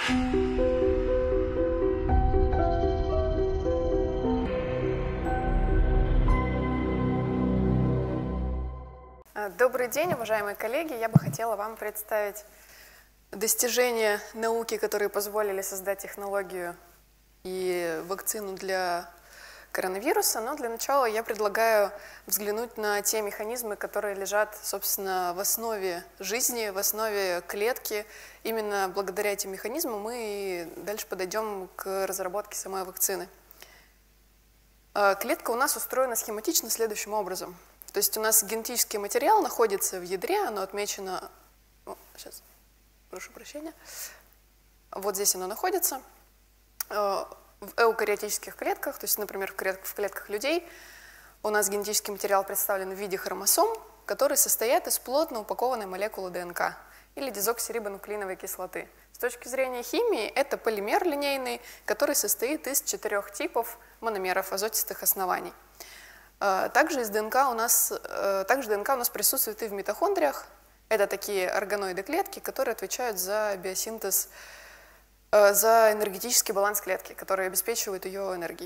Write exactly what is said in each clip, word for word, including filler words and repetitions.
Добрый день, уважаемые коллеги! Я бы хотела вам представить достижения науки, которые позволили создать технологию и вакцину для коронавируса. Но для начала я предлагаю взглянуть на те механизмы, которые лежат, собственно, в основе жизни, в основе клетки. Именно благодаря этим механизмам мы и дальше подойдем к разработке самой вакцины. Клетка у нас устроена схематично следующим образом. То есть у нас генетический материал находится в ядре, оно отмечено, о, сейчас, прошу прощения, вот здесь оно находится, в эукариотических клетках, то есть, например, в клетках, в клетках людей у нас генетический материал представлен в виде хромосом, которые состоят из плотно упакованной молекулы ДНК или дезоксирибонуклеиновой кислоты. С точки зрения химии это полимер линейный, который состоит из четырех типов мономеров азотистых оснований. Также из ДНК у нас, также ДНК у нас присутствует и в митохондриях. Это такие органоиды клетки, которые отвечают за биосинтез, за энергетический баланс клетки, которые обеспечивают ее энергией.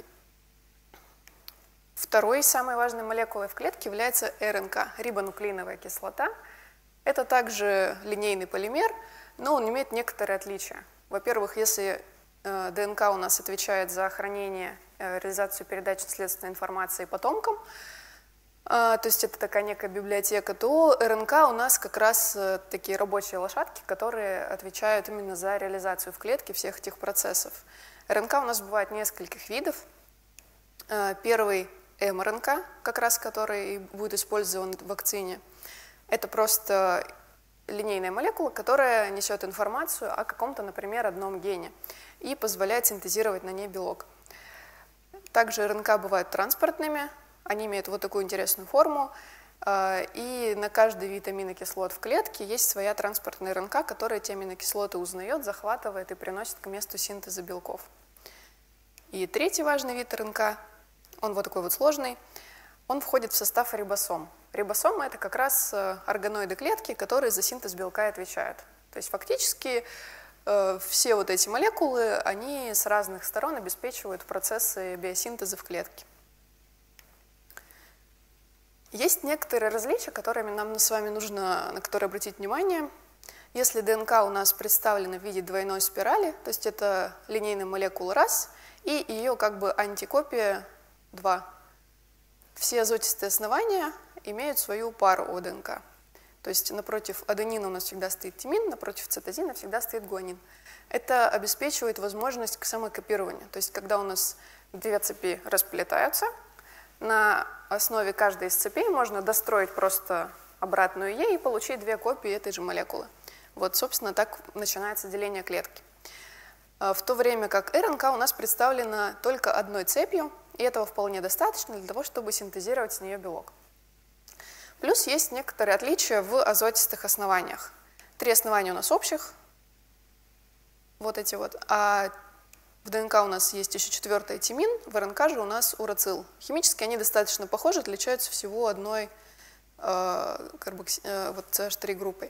Второй самой важной молекулой в клетке является РНК, рибонуклеиновая кислота. Это также линейный полимер, но он имеет некоторые отличия. Во-первых, если ДНК у нас отвечает за хранение, реализацию передачи наследственной информации потомкам, то есть это такая некая библиотека, то РНК у нас как раз такие рабочие лошадки, которые отвечают именно за реализацию в клетке всех этих процессов. РНК у нас бывает нескольких видов. Первый мРНК, как раз который будет использован в вакцине, это просто линейная молекула, которая несет информацию о каком-то, например, одном гене и позволяет синтезировать на ней белок. Также РНК бывают транспортными, они имеют вот такую интересную форму, и на каждый вид аминокислот в клетке есть своя транспортная РНК, которая эти аминокислоты узнает, захватывает и приносит к месту синтеза белков. И третий важный вид РНК, он вот такой вот сложный, он входит в состав рибосом. Рибосомы — это как раз органоиды клетки, которые за синтез белка и отвечают. То есть фактически все вот эти молекулы, они с разных сторон обеспечивают процессы биосинтеза в клетке. Есть некоторые различия, которые нам с вами нужно, на которые обратить внимание. Если ДНК у нас представлена в виде двойной спирали, то есть это линейная молекула раз и ее как бы антикопия два. Все азотистые основания имеют свою пару о ДНК. То есть напротив аденина у нас всегда стоит тимин, напротив цитозина всегда стоит гуанин. Это обеспечивает возможность к самокопированию. То есть когда у нас две цепи расплетаются, на основе каждой из цепей можно достроить просто обратную Е и получить две копии этой же молекулы. Вот, собственно, так начинается деление клетки. В то время как РНК у нас представлена только одной цепью, и этого вполне достаточно для того, чтобы синтезировать с нее белок. Плюс есть некоторые отличия в азотистых основаниях. Три основания у нас общих, вот эти вот, а в ДНК у нас есть еще четвертый тимин, в РНК же у нас урацил. Химически они достаточно похожи, отличаются всего одной э, карбокси, э, вот си эйч три группой.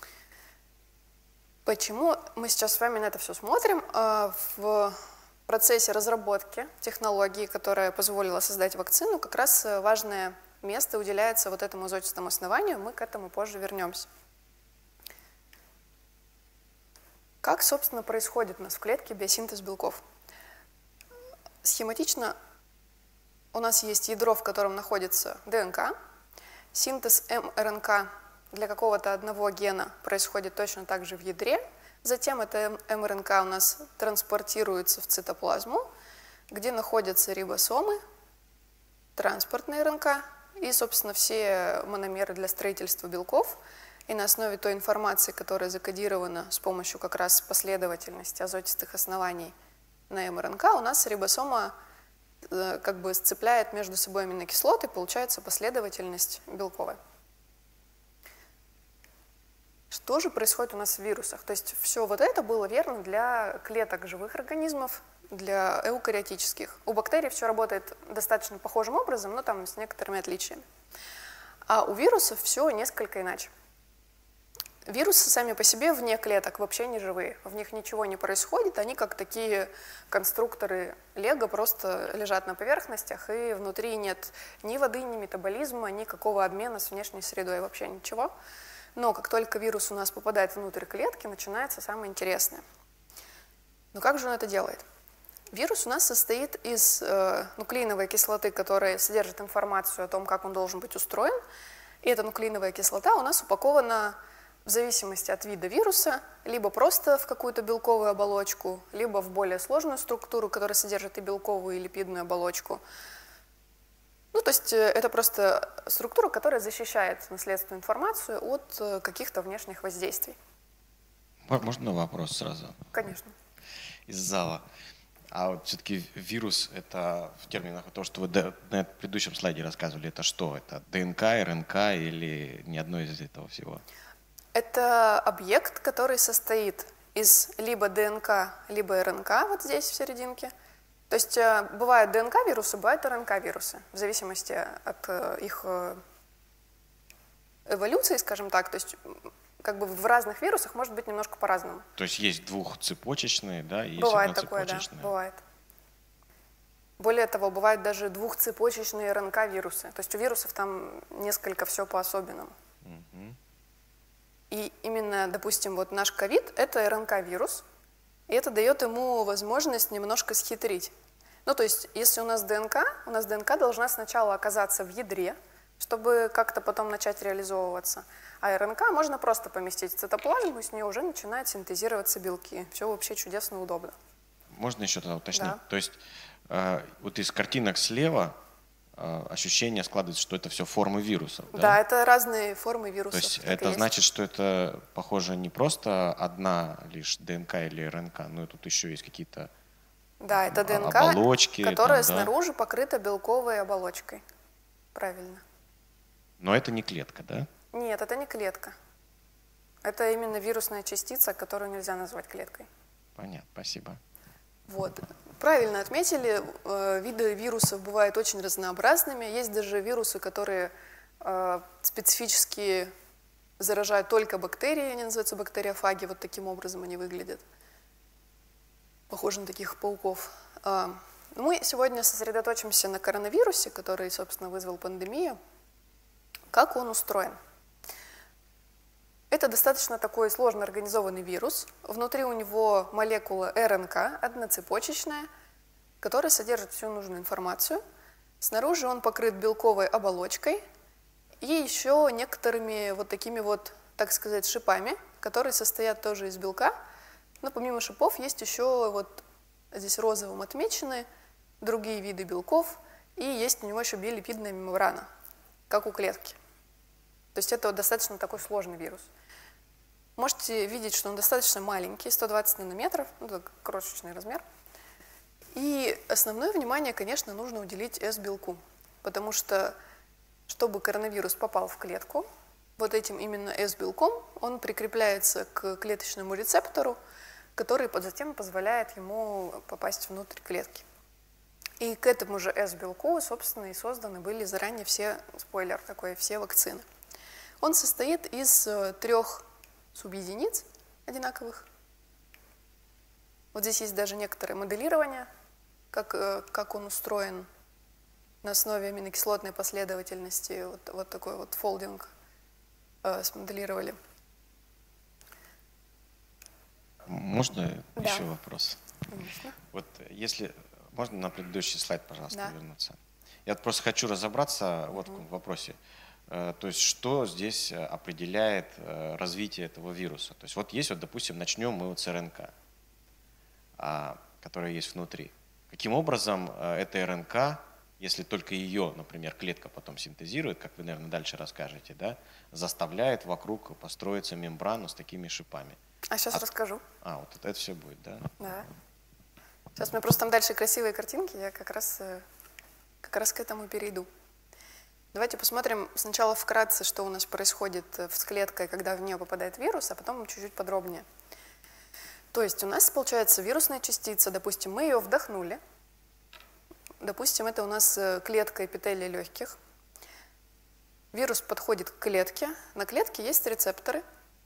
Почему мы сейчас с вами на это все смотрим? Э, в процессе разработки технологии, которая позволила создать вакцину, как раз важное место уделяется вот этому азотистому основанию, мы к этому позже вернемся. Как, собственно, происходит у нас в клетке биосинтез белков? Схематично у нас есть ядро, в котором находится ДНК. Синтез мРНК для какого-то одного гена происходит точно так же в ядре. Затем эта мРНК у нас транспортируется в цитоплазму, где находятся рибосомы, транспортная РНК и, собственно, все мономеры для строительства белков. И на основе той информации, которая закодирована с помощью как раз последовательности азотистых оснований на мРНК, у нас рибосома э, как бы сцепляет между собой аминокислоты, получается последовательность белковая. Что же происходит у нас в вирусах? То есть все вот это было верно для клеток живых организмов, для эукариотических. У бактерий все работает достаточно похожим образом, но там с некоторыми отличиями. А у вирусов все несколько иначе. Вирусы сами по себе вне клеток вообще не живые, в них ничего не происходит, они как такие конструкторы лего просто лежат на поверхностях, и внутри нет ни воды, ни метаболизма, никакого обмена с внешней средой, вообще ничего. Но как только вирус у нас попадает внутрь клетки, начинается самое интересное. Но как же он это делает? Вирус у нас состоит из э, нуклеиновой кислоты, которая содержит информацию о том, как он должен быть устроен, и эта нуклеиновая кислота у нас упакована в зависимости от вида вируса, либо просто в какую-то белковую оболочку, либо в более сложную структуру, которая содержит и белковую, и липидную оболочку. Ну, то есть это просто структура, которая защищает наследственную информацию от каких-то внешних воздействий. Можно вопрос сразу? Конечно. Из зала. А вот все-таки вирус, это в терминах, то, что вы на предыдущем слайде рассказывали, это что? Это ДНК, РНК или ни одно из этого всего? Это объект, который состоит из либо ДНК, либо РНК, вот здесь в серединке. То есть бывают ДНК-вирусы, бывают РНК-вирусы, в зависимости от их эволюции, скажем так. То есть как бы в разных вирусах может быть немножко по-разному. То есть есть двухцепочечные, да, и есть бывает такое, да, одноцепочечные. бывает. Более того, бывают даже двухцепочечные РНК-вирусы. То есть у вирусов там несколько все по-особенному. Угу. И именно, допустим, вот наш ковид – это РНК-вирус, и это дает ему возможность немножко схитрить. Ну, то есть, если у нас ДНК, у нас ДНК должна сначала оказаться в ядре, чтобы как-то потом начать реализовываться. А РНК можно просто поместить в цитоплазму, и с нее уже начинают синтезироваться белки. Все вообще чудесно удобно. Можно еще тогда уточнить? Да. То есть, э, вот из картинок слева ощущение складывается, что это все формы вирусов. Да, да, это разные формы вирусов. То есть это значит, что это, похоже, не просто одна лишь ДНК или РНК, но и тут еще есть какие-то да, это ДНК, оболочки, которая там, да? снаружи покрыта белковой оболочкой. Правильно. Но это не клетка, да? Нет, это не клетка. Это именно вирусная частица, которую нельзя назвать клеткой. Понятно, спасибо. Вот. Правильно отметили, э, виды вирусов бывают очень разнообразными. Есть даже вирусы, которые э, специфически заражают только бактерии, они называются бактериофаги, вот таким образом они выглядят. Похожи на таких пауков. Э, мы сегодня сосредоточимся на коронавирусе, который, собственно, вызвал пандемию. Как он устроен? Это достаточно такой сложно организованный вирус. Внутри у него молекула РНК, одноцепочечная, которая содержит всю нужную информацию. Снаружи он покрыт белковой оболочкой и еще некоторыми вот такими вот, так сказать, шипами, которые состоят тоже из белка. Но помимо шипов есть еще вот здесь розовым отмечены другие виды белков, и есть у него еще билипидная мембрана, как у клетки. То есть это вот достаточно такой сложный вирус. Можете видеть, что он достаточно маленький, сто двадцать нанометров, ну, так, крошечный размер. И основное внимание, конечно, нужно уделить эс-белку, потому что, чтобы коронавирус попал в клетку, вот этим именно эс-белком он прикрепляется к клеточному рецептору, который затем позволяет ему попасть внутрь клетки. И к этому же эс-белку, собственно, и созданы были заранее все, спойлер такой, все вакцины. Он состоит из трех субъединиц одинаковых. Вот здесь есть даже некоторое моделирование, как, как он устроен на основе аминокислотной последовательности. Вот, вот такой вот фолдинг э, смоделировали. Можно да. еще вопрос? Конечно. Вот если можно на предыдущий слайд, пожалуйста, да. вернуться. Я просто хочу разобраться вот mm-hmm. в вопросе. То есть что здесь определяет развитие этого вируса? То есть вот есть, вот, допустим, начнем мы вот с РНК, которая есть внутри. Каким образом эта РНК, если только ее, например, клетка потом синтезирует, как вы, наверное, дальше расскажете, да, заставляет вокруг построиться мембрану с такими шипами? А сейчас а, расскажу. А, вот это, это все будет, да? Да. Сейчас мы просто там дальше красивые картинки, я как раз, как раз к этому перейду. Давайте посмотрим сначала вкратце, что у нас происходит с клеткой, когда в нее попадает вирус, а потом чуть-чуть подробнее. То есть у нас получается вирусная частица, допустим, мы ее вдохнули. Допустим, это у нас клетка эпителия легких. Вирус подходит к клетке. На клетке есть рецепторы.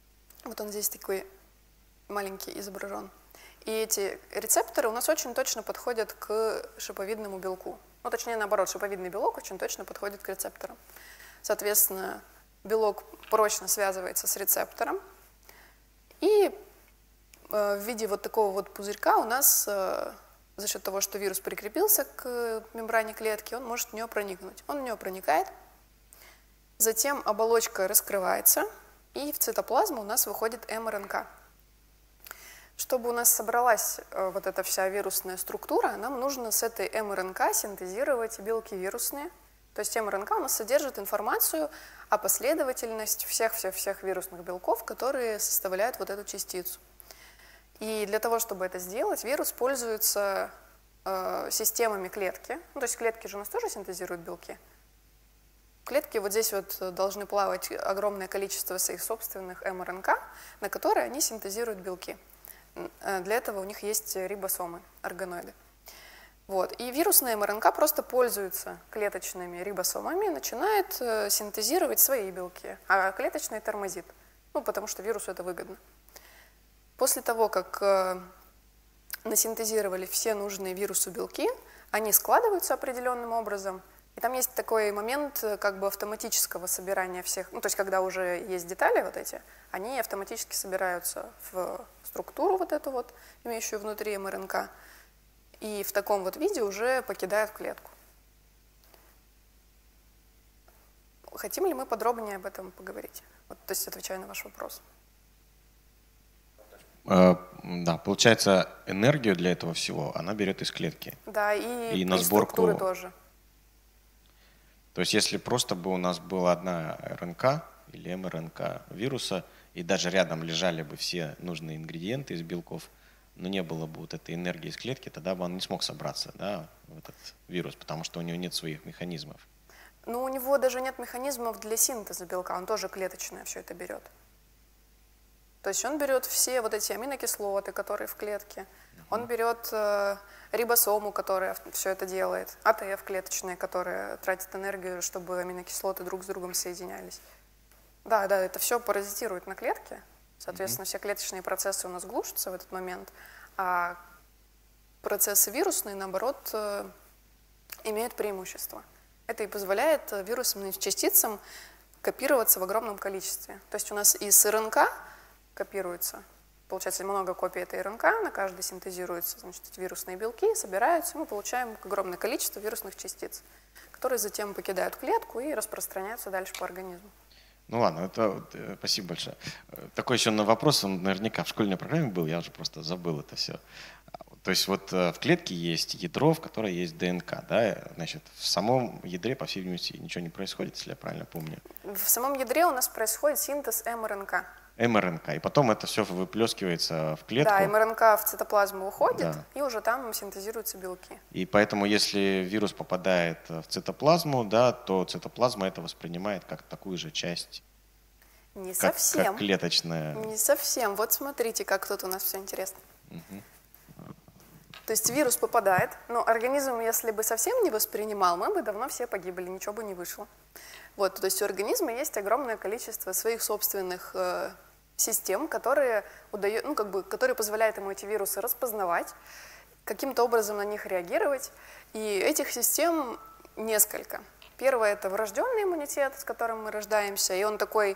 Вот он здесь такой маленький изображен. И эти рецепторы у нас очень точно подходят к шиповидному белку. Ну, точнее, наоборот, шиповидный белок очень точно подходит к рецепторам. Соответственно, белок прочно связывается с рецептором. И э, в виде вот такого вот пузырька у нас, э, за счет того, что вирус прикрепился к мембране клетки, он может в нее проникнуть. Он в нее проникает. Затем оболочка раскрывается, и в цитоплазму у нас выходит эм эр эн ка. Чтобы у нас собралась э, вот эта вся вирусная структура, нам нужно с этой эм эр эн ка синтезировать белки вирусные. То есть эм эр эн ка у нас содержит информацию о последовательности всех-всех-всех вирусных белков, которые составляют вот эту частицу. И для того, чтобы это сделать, вирус пользуется э, системами клетки. Ну, то есть клетки же у нас тоже синтезируют белки. Клетки вот здесь вот должны плавать огромное количество своих собственных эм эр эн ка, на которые они синтезируют белки. Для этого у них есть рибосомы, органоиды. Вот. И вирусная эм эр эн ка просто пользуется клеточными рибосомами и начинает э, синтезировать свои белки, а клеточные тормозит, ну, потому что вирусу это выгодно. После того, как э, насинтезировали все нужные вирусу белки, они складываются определенным образом, и там есть такой момент как бы автоматического собирания всех, ну, то есть когда уже есть детали вот эти, они автоматически собираются в структуру вот эту вот, имеющую внутри эм эр эн ка, и в таком вот виде уже покидают клетку. Хотим ли мы подробнее об этом поговорить? Вот, то есть отвечаю на ваш вопрос. Да, получается, энергию для этого всего она берет из клетки. Да, и, и на и сборку структуры тоже. То есть если просто бы у нас была одна эр эн ка или эм эр эн ка вируса, и даже рядом лежали бы все нужные ингредиенты из белков, но не было бы вот этой энергии из клетки, тогда бы он не смог собраться, да, в этот вирус, потому что у него нет своих механизмов. Но у него даже нет механизмов для синтеза белка, он тоже клеточное все это берет. То есть он берет все вот эти аминокислоты, которые в клетке, uh-huh. он берет э, рибосому, которая все это делает, а тэ эф клеточные, которые тратят энергию, чтобы аминокислоты друг с другом соединялись. Да, да, это все паразитирует на клетке, соответственно, uh-huh. все клеточные процессы у нас глушатся в этот момент, а процессы вирусные, наоборот, э, имеют преимущество. Это и позволяет вирусным частицам копироваться в огромном количестве. То есть у нас из эр эн ка копируется, получается много копий этой эр эн ка, на каждой синтезируются, значит, эти вирусные белки, собираются, мы получаем огромное количество вирусных частиц, которые затем покидают клетку и распространяются дальше по организму. Ну ладно, это, спасибо большое. Такой еще на вопрос, он наверняка в школьной программе был, я уже просто забыл это все. То есть вот в клетке есть ядро, в которой есть дэ эн ка, да, значит, в самом ядре, по всей видимости, ничего не происходит, если я правильно помню. В самом ядре у нас происходит синтез эм эр эн ка. эм эр эн ка, и потом это все выплескивается в клетку. Да, эм эр эн ка в цитоплазму уходит, да. и уже там синтезируются белки. И поэтому, если вирус попадает в цитоплазму, да, то цитоплазма это воспринимает как такую же часть. Не как, совсем. Как клеточная. Не совсем. Вот смотрите, как тут у нас все интересно. Угу. То есть вирус попадает, но организм, если бы совсем не воспринимал, мы бы давно все погибли, ничего бы не вышло. Вот, то есть у организма есть огромное количество своих собственных э, систем, которые, удают, ну, как бы, которые позволяют ему эти вирусы распознавать, каким-то образом на них реагировать. И этих систем несколько. Первое – это врожденный иммунитет, с которым мы рождаемся, и он такой,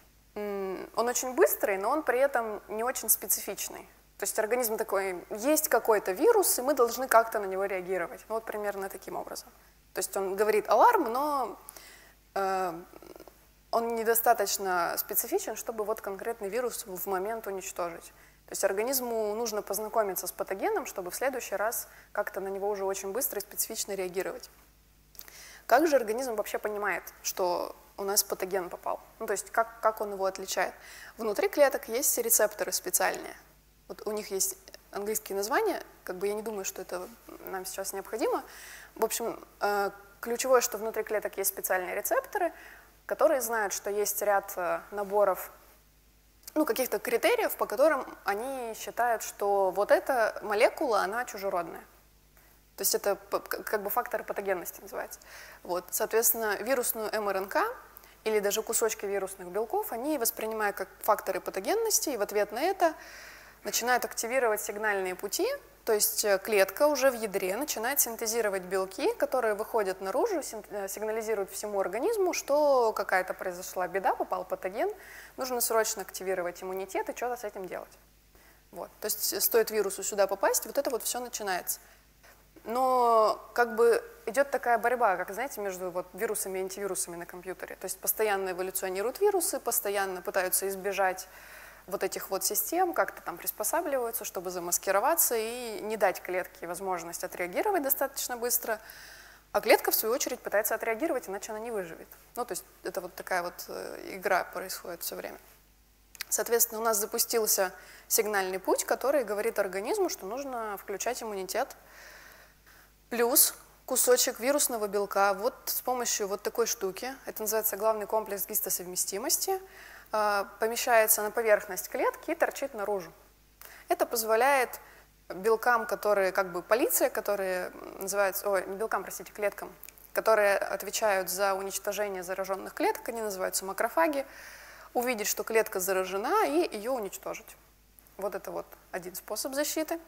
он очень быстрый, но он при этом не очень специфичный. То есть организм такой, есть какой-то вирус, и мы должны как-то на него реагировать. Ну, вот примерно таким образом. То есть он говорит аларм, но э, он недостаточно специфичен, чтобы вот конкретный вирус в момент уничтожить. То есть организму нужно познакомиться с патогеном, чтобы в следующий раз как-то на него уже очень быстро и специфично реагировать. Как же организм вообще понимает, что у нас патоген попал? Ну, то есть как, как он его отличает? Внутри клеток есть рецепторы специальные. Вот у них есть английские названия, как бы я не думаю, что это нам сейчас необходимо. В общем, э, ключевое, что внутри клеток есть специальные рецепторы, которые знают, что есть ряд э, наборов, ну, каких-то критериев, по которым они считают, что вот эта молекула, она чужеродная. То есть это как бы фактор патогенности называется. Вот. Соответственно, вирусную эм эр эн ка или даже кусочки вирусных белков, они воспринимают как факторы патогенности, и в ответ на это начинают активировать сигнальные пути, то есть клетка уже в ядре начинает синтезировать белки, которые выходят наружу, сигнализируют всему организму, что какая-то произошла беда, попал патоген, нужно срочно активировать иммунитет и что-то с этим делать. Вот. То есть стоит вирусу сюда попасть, вот это вот все начинается. Но как бы идет такая борьба, как, знаете, между вот вирусами и антивирусами на компьютере. То есть постоянно эволюционируют вирусы, постоянно пытаются избежать вот этих вот систем, как-то там приспосабливаются, чтобы замаскироваться и не дать клетке возможность отреагировать достаточно быстро. А клетка, в свою очередь, пытается отреагировать, иначе она не выживет. Ну, то есть это вот такая вот игра происходит все время. Соответственно, у нас запустился сигнальный путь, который говорит организму, что нужно включать иммунитет. Плюс кусочек вирусного белка вот с помощью вот такой штуки, это называется главный комплекс гистосовместимости, помещается на поверхность клетки и торчит наружу. Это позволяет белкам, которые как бы полиция, которые называются, ой, не белкам, простите, клеткам, которые отвечают за уничтожение зараженных клеток, они называются макрофаги, увидеть, что клетка заражена, и ее уничтожить. Вот это вот один способ защиты.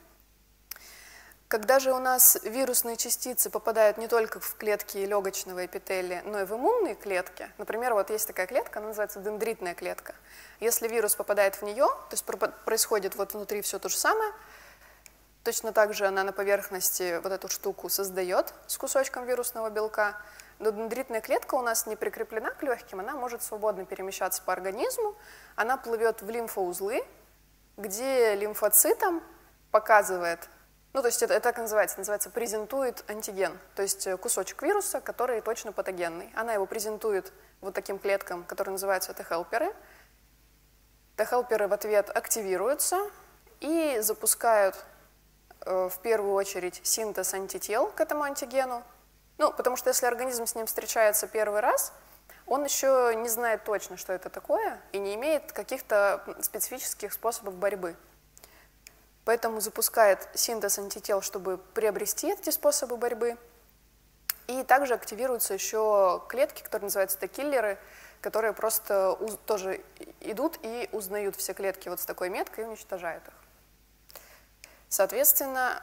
Когда же у нас вирусные частицы попадают не только в клетки легочного эпителия, но и в иммунные клетки, например, вот есть такая клетка, она называется дендритная клетка. Если вирус попадает в нее, то есть происходит вот внутри все то же самое, точно так же она на поверхности вот эту штуку создает с кусочком вирусного белка, но дендритная клетка у нас не прикреплена к легким, она может свободно перемещаться по организму, она плывет в лимфоузлы, где лимфоцитам показывает, ну, то есть это, это так называется, называется презентует антиген, то есть кусочек вируса, который точно патогенный. Она его презентует вот таким клеткам, которые называются Т-хелперы. Т-хелперы в ответ активируются и запускают э, в первую очередь синтез антител к этому антигену. Ну, потому что если организм с ним встречается первый раз, он еще не знает точно, что это такое, и не имеет каких-то специфических способов борьбы. Поэтому запускает синтез антител, чтобы приобрести эти способы борьбы. И также активируются еще клетки, которые называются Т-киллеры, которые просто тоже идут и узнают все клетки вот с такой меткой и уничтожают их. Соответственно,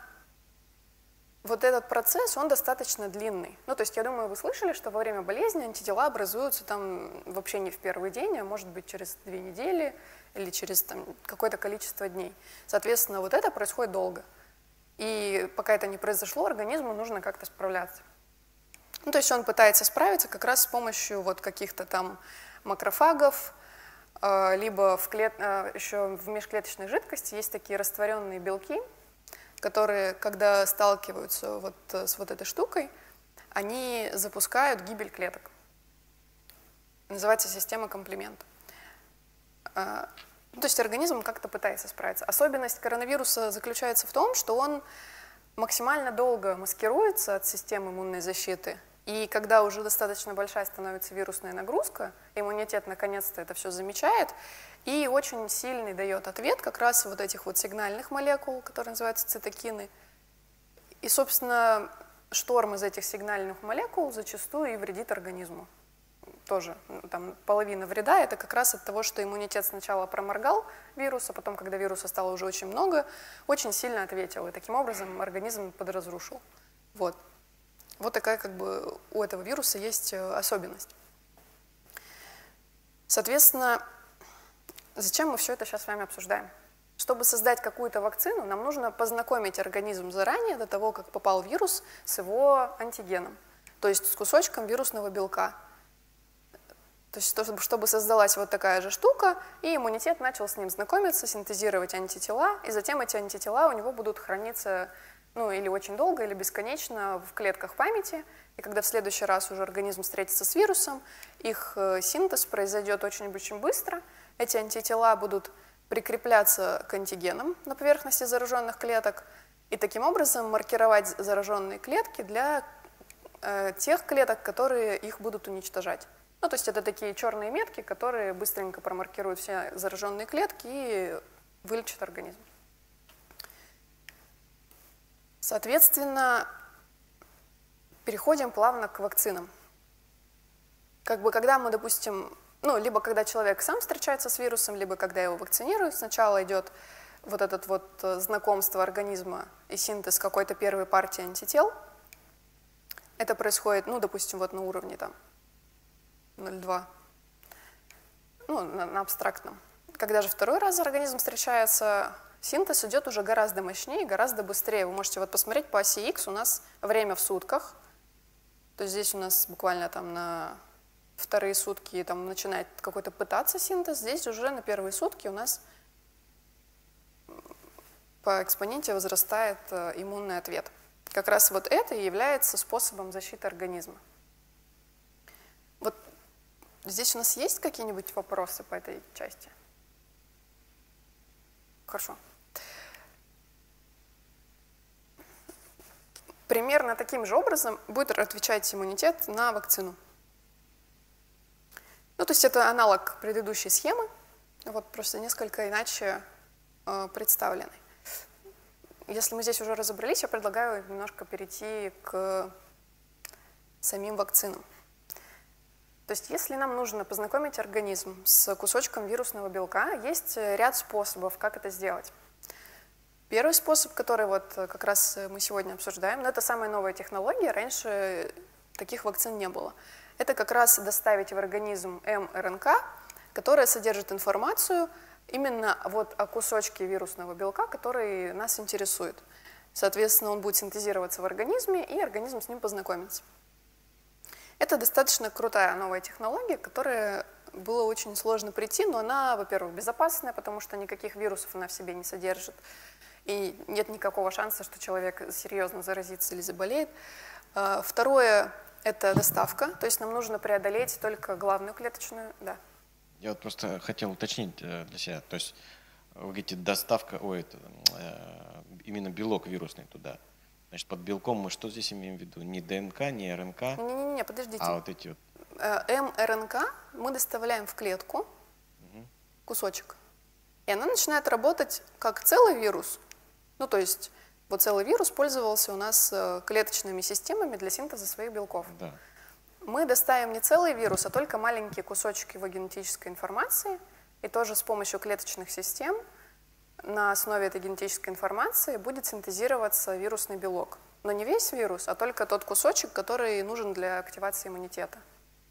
вот этот процесс, он достаточно длинный. Ну, то есть, я думаю, вы слышали, что во время болезни антитела образуются там вообще не в первый день, а может быть через две недели или через какое-то количество дней. Соответственно, вот это происходит долго. И пока это не произошло, организму нужно как-то справляться. Ну, то есть он пытается справиться как раз с помощью вот каких-то там макрофагов, либо в клет... еще в межклеточной жидкости есть такие растворенные белки, которые, когда сталкиваются вот с вот этой штукой, они запускают гибель клеток. Называется система комплимента. То есть организм как-то пытается справиться. Особенность коронавируса заключается в том, что он максимально долго маскируется от системы иммунной защиты, и когда уже достаточно большая становится вирусная нагрузка, иммунитет наконец-то это все замечает, и очень сильный дает ответ как раз вот этих вот сигнальных молекул, которые называются цитокины. И, собственно, шторм из этих сигнальных молекул зачастую и вредит организму. Тоже там половина вреда – это как раз от того, что иммунитет сначала проморгал вирус, а потом, когда вируса стало уже очень много, очень сильно ответил, и таким образом организм подразрушил. Вот. Вот такая как бы у этого вируса есть особенность. Соответственно, зачем мы все это сейчас с вами обсуждаем? Чтобы создать какую-то вакцину, нам нужно познакомить организм заранее, до того, как попал вирус, с его антигеном, то есть с кусочком вирусного белка. То есть, чтобы создалась вот такая же штука, и иммунитет начал с ним знакомиться, синтезировать антитела, и затем эти антитела у него будут храниться, ну, или очень долго, или бесконечно в клетках памяти, и когда в следующий раз уже организм встретится с вирусом, их синтез произойдет очень-очень быстро, эти антитела будут прикрепляться к антигенам на поверхности зараженных клеток, и таким образом маркировать зараженные клетки для э, тех клеток, которые их будут уничтожать. Ну, то есть это такие черные метки, которые быстренько промаркируют все зараженные клетки и вылечат организм. Соответственно, переходим плавно к вакцинам. Как бы когда мы, допустим, ну, либо когда человек сам встречается с вирусом, либо когда его вакцинируют, сначала идет вот это вот знакомство организма и синтез какой-то первой партии антител. Это происходит, ну, допустим, вот на уровне там ноль целых два, ну, на, на абстрактном. Когда же второй раз организм встречается, синтез идет уже гораздо мощнее, гораздо быстрее. Вы можете вот посмотреть по оси Х, у нас время в сутках. То есть здесь у нас буквально там на вторые сутки там начинает какой-то пытаться синтез. Здесь уже на первые сутки у нас по экспоненте возрастает иммунный ответ. Как раз вот это и является способом защиты организма. Вот здесь у нас есть какие-нибудь вопросы по этой части? Хорошо. Примерно таким же образом будет отвечать иммунитет на вакцину. Ну, то есть это аналог предыдущей схемы, вот просто несколько иначе э, представленный. Если мы здесь уже разобрались, я предлагаю немножко перейти к самим вакцинам. То есть если нам нужно познакомить организм с кусочком вирусного белка, есть ряд способов, как это сделать. Первый способ, который вот как раз мы сегодня обсуждаем, но это самая новая технология, раньше таких вакцин не было. Это как раз доставить в организм эм эр эн ка, которая содержит информацию именно вот о кусочке вирусного белка, который нас интересует. Соответственно, он будет синтезироваться в организме, и организм с ним познакомится. Это достаточно крутая новая технология, которая было очень сложно прийти, но она, во-первых, безопасная, потому что никаких вирусов она в себе не содержит, и нет никакого шанса, что человек серьезно заразится или заболеет. Второе – это доставка, то есть нам нужно преодолеть только главную клеточную, да. Я вот просто хотел уточнить для себя, то есть вы говорите доставка, ой, это, э, именно белок вирусный туда. Значит, под белком мы что здесь имеем в виду? Не дэ эн ка, не эр эн ка? Не-не-не, подождите. А вот эти вот. эм эр эн ка мы доставляем в клетку, угу. кусочек, и она начинает работать как целый вирус. Ну, то есть вот целый вирус пользовался у нас клеточными системами для синтеза своих белков. Да. Мы доставим не целый вирус, а только маленькие кусочки его генетической информации, и тоже с помощью клеточных систем на основе этой генетической информации будет синтезироваться вирусный белок. Но не весь вирус, а только тот кусочек, который нужен для активации иммунитета.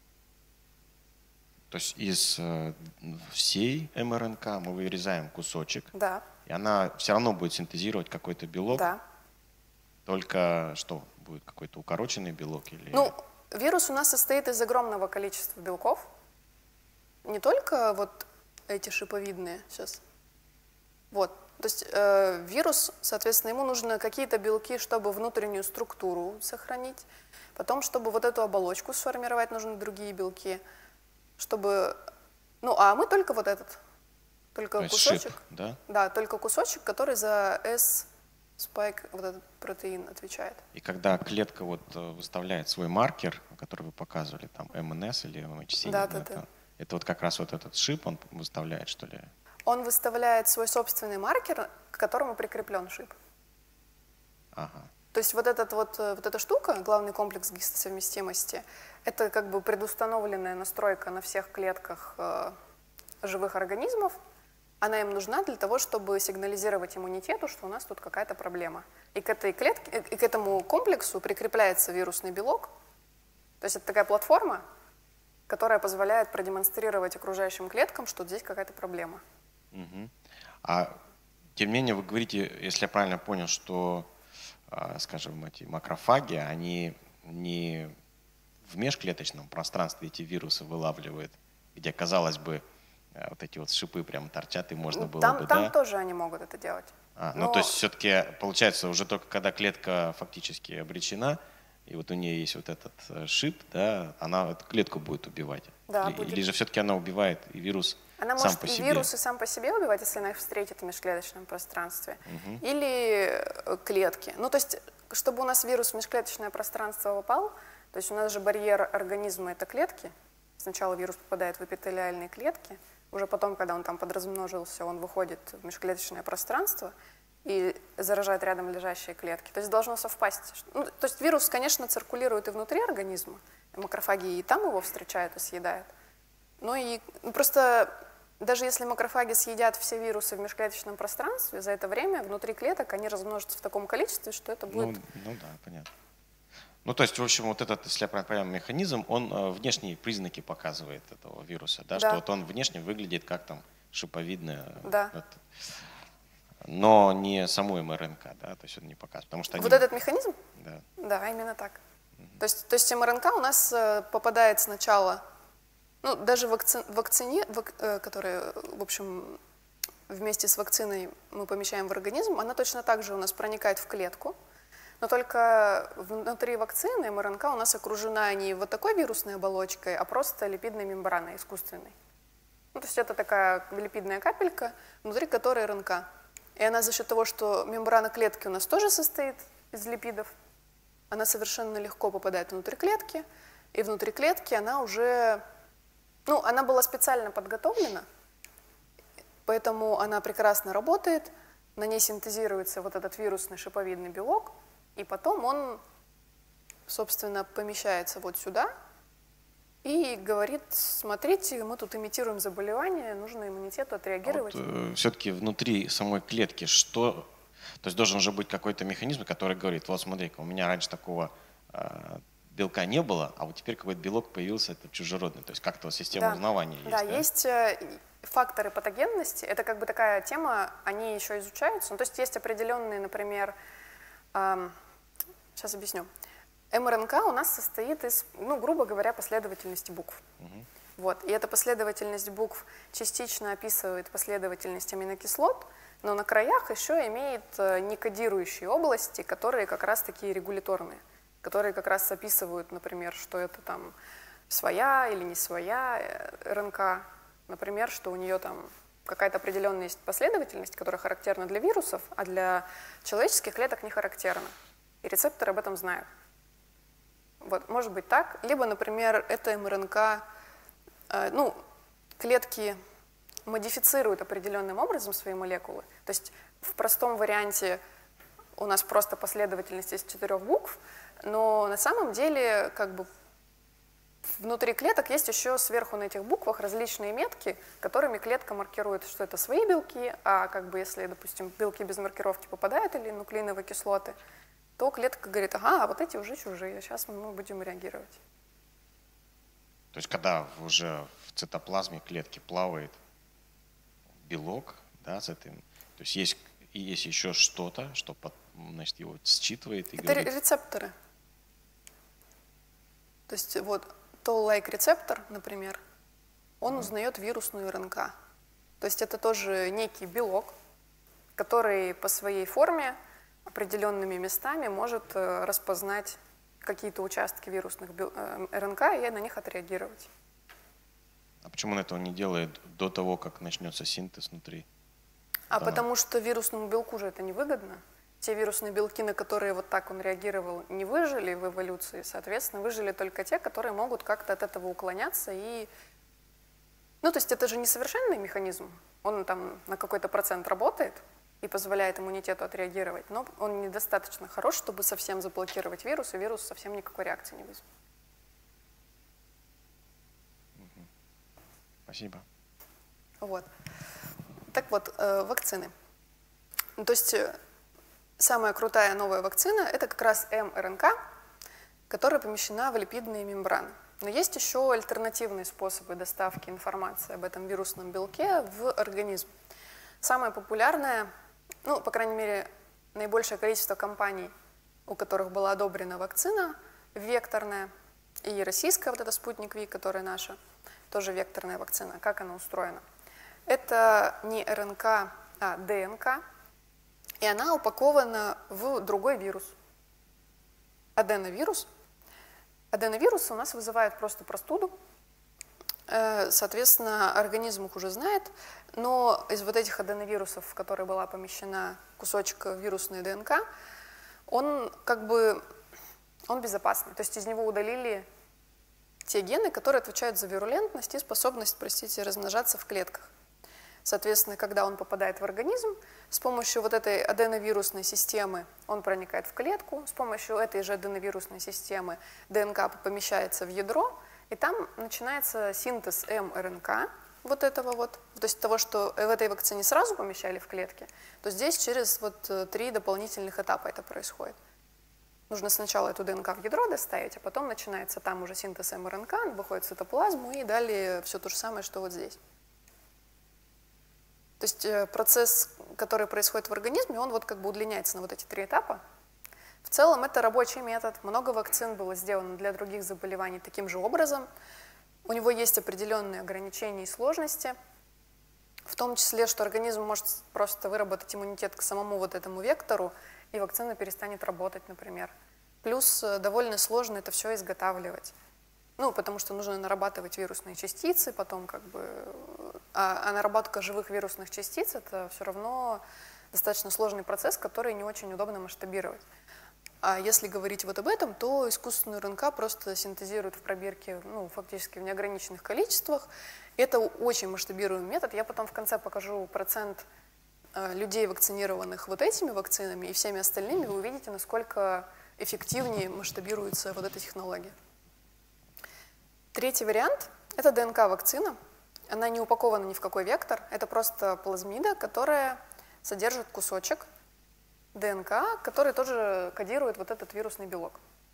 То есть из э, всей эм эр эн ка мы вырезаем кусочек, да. и она все равно будет синтезировать какой-то белок, да. только что будет какой-то укороченный белок? Или... Ну, вирус у нас состоит из огромного количества белков, не только вот эти шиповидные сейчас. Вот, то есть э, вирус, соответственно, ему нужны какие-то белки, чтобы внутреннюю структуру сохранить, потом, чтобы вот эту оболочку сформировать, нужны другие белки, чтобы, ну, а мы только вот этот, только то кусочек, шип, да? Да, только кусочек, который за S-спайк, вот этот протеин отвечает. И когда клетка вот выставляет свой маркер, который вы показывали, там эм эн эс или эм эйч си, да, да, да, да. Это вот как раз вот этот шип он выставляет, что ли? Он выставляет свой собственный маркер, к которому прикреплен шип. Ага. То есть вот, этот вот, вот эта штука, главный комплекс гистосовместимости, это как бы предустановленная настройка на всех клетках э, живых организмов. Она им нужна для того, чтобы сигнализировать иммунитету, что у нас тут какая-то проблема. И к этой клетке, и к этому комплексу прикрепляется вирусный белок. То есть это такая платформа, которая позволяет продемонстрировать окружающим клеткам, что здесь какая-то проблема. Угу. А тем не менее вы говорите, если я правильно понял, что, скажем, эти макрофаги, они не в межклеточном пространстве эти вирусы вылавливают, где, казалось бы, вот эти вот шипы прям торчат, и можно было там, бы, там да? тоже они могут это делать. А, Но... Ну, то есть все-таки получается уже только когда клетка фактически обречена, и вот у нее есть вот этот шип, да, она эту клетку будет убивать. Да, или, будет. или же все-таки она убивает и вирус она сам может по и себе? вирусы сам по себе убивать, если она их встретит в межклеточном пространстве, Угу. или клетки. Ну, то есть, чтобы у нас вирус в межклеточное пространство попал, то есть у нас же барьер организма – это клетки. Сначала вирус попадает в эпителиальные клетки, уже потом, когда он там подразмножился, он выходит в межклеточное пространство и заражает рядом лежащие клетки. То есть должно совпасть. Ну, то есть вирус, конечно, циркулирует и внутри организма, макрофаги и там его встречают и съедают. Ну и ну, просто даже если макрофаги съедят все вирусы в межклеточном пространстве, за это время внутри клеток они размножатся в таком количестве, что это будет... Ну, ну да, понятно. Ну, то есть, в общем, вот этот, если я правильно понимаю, механизм, он э, внешние признаки показывает этого вируса, да? Да. Что вот он внешне выглядит как там шиповидное. Да. Вот, но не саму МРНК, да, то есть он не показывает. Потому что Вот они... этот механизм? Да. Да, именно так. Угу. То есть, то есть МРНК у нас э, попадает сначала, ну, даже вакци... вакцине, вак... э, которая, в общем, вместе с вакциной мы помещаем в организм, она точно так же у нас проникает в клетку. Но только внутри вакцины МРНК у нас окружена не вот такой вирусной оболочкой, а просто липидной мембраной искусственной. Ну, то есть это такая липидная капелька, внутри которой РНК. И она за счет того, что мембрана клетки у нас тоже состоит из липидов, она совершенно легко попадает внутрь клетки, и внутри клетки она уже, ну, она была специально подготовлена, поэтому она прекрасно работает, на ней синтезируется вот этот вирусный шиповидный белок, и потом он, собственно, помещается вот сюда и говорит: смотрите, мы тут имитируем заболевание, нужно иммунитету отреагировать. А вот, э, все-таки внутри самой клетки что... То есть должен же быть какой-то механизм, который говорит: вот смотри-ка, у меня раньше такого э, белка не было, а вот теперь какой-то белок появился, это чужеродный. То есть как-то вот система да. узнавания есть. Да, да, есть э, факторы патогенности, это как бы такая тема, они еще изучаются. Ну, то есть есть определенные, например, э, сейчас объясню. МРНК у нас состоит из, ну, грубо говоря, последовательности букв. Угу. Вот. И эта последовательность букв частично описывает последовательность аминокислот, но на краях еще имеет некодирующие области, которые как раз такие регуляторные, которые как раз описывают, например, что это там своя или не своя РНК, например, что у нее там какая-то определенная есть последовательность, которая характерна для вирусов, а для человеческих клеток не характерна. И рецепторы об этом знают. Вот, может быть так. Либо, например, эта МРНК, э, ну, клетки модифицируют определенным образом свои молекулы. То есть в простом варианте у нас просто последовательность из четырех букв, но на самом деле как бы внутри клеток есть еще сверху на этих буквах различные метки, которыми клетка маркирует, что это свои белки, а как бы если, допустим, белки без маркировки попадают или нуклеиновые кислоты, то клетка говорит: ага, а вот эти уже чужие, сейчас мы будем реагировать. То есть когда уже в цитоплазме клетки плавает белок, да, с этим, то есть есть, есть еще что-то, что под, значит, его считывает и это говорит... рецепторы. То есть вот Toll-like рецептор, например, он mm. узнает вирусную РНК. То есть это тоже некий белок, который по своей форме определенными местами может распознать какие-то участки вирусных РНК и на них отреагировать. А почему он этого не делает до того, как начнется синтез внутри? А да. потому что вирусному белку же это невыгодно. Те вирусные белки, на которые вот так он реагировал, не выжили в эволюции, соответственно, выжили только те, которые могут как-то от этого уклоняться. И... Ну, то есть это же несовершенный механизм. Он там на какой-то процент работает и позволяет иммунитету отреагировать, но он недостаточно хорош, чтобы совсем заблокировать вирус, и вирус совсем никакой реакции не вызовет. Спасибо. Вот. Так вот, э, вакцины. То есть самая крутая новая вакцина – это как раз МРНК, которая помещена в липидные мембраны. Но есть еще альтернативные способы доставки информации об этом вирусном белке в организм. Самое популярное, ну, по крайней мере, наибольшее количество компаний, у которых была одобрена вакцина векторная, и российская, вот эта «Спутник Ви», которая наша, тоже векторная вакцина. Как она устроена? Это не РНК, а ДНК, и она упакована в другой вирус. Аденовирус. Аденовирус у нас вызывает просто простуду. Соответственно, организм их уже знает, но из вот этих аденовирусов, в которые была помещена кусочек вирусной ДНК, он как бы он безопасный. То есть из него удалили те гены, которые отвечают за вирулентность и способность, простите, размножаться в клетках. Соответственно, когда он попадает в организм, с помощью вот этой аденовирусной системы он проникает в клетку, с помощью этой же аденовирусной системы ДНК помещается в ядро, и там начинается синтез мРНК, вот этого вот, то есть того, что в этой вакцине сразу помещали в клетки, то здесь через вот три дополнительных этапа это происходит. Нужно сначала эту ДНК в ядро доставить, а потом начинается там уже синтез мРНК, выходит в цитоплазму, и далее все то же самое, что вот здесь. То есть процесс, который происходит в организме, он вот как бы удлиняется на вот эти три этапа. В целом это рабочий метод. Много вакцин было сделано для других заболеваний таким же образом. У него есть определенные ограничения и сложности, в том числе, что организм может просто выработать иммунитет к самому вот этому вектору, и вакцина перестанет работать, например. Плюс довольно сложно это все изготавливать. Ну, потому что нужно нарабатывать вирусные частицы, потом как бы... А, а наработка живых вирусных частиц – это все равно достаточно сложный процесс, который не очень удобно масштабировать. А если говорить вот об этом, то искусственную РНК просто синтезируют в пробирке, ну, фактически в неограниченных количествах. Это очень масштабируемый метод. Я потом в конце покажу процент людей, вакцинированных вот этими вакцинами и всеми остальными. Вы увидите, насколько эффективнее масштабируется вот эта технология. Третий вариант – это ДНК-вакцина. Она не упакована ни в какой вектор. Это просто плазмида, которая содержит кусочек ДНК, который тоже кодирует вот этот вирусный белок.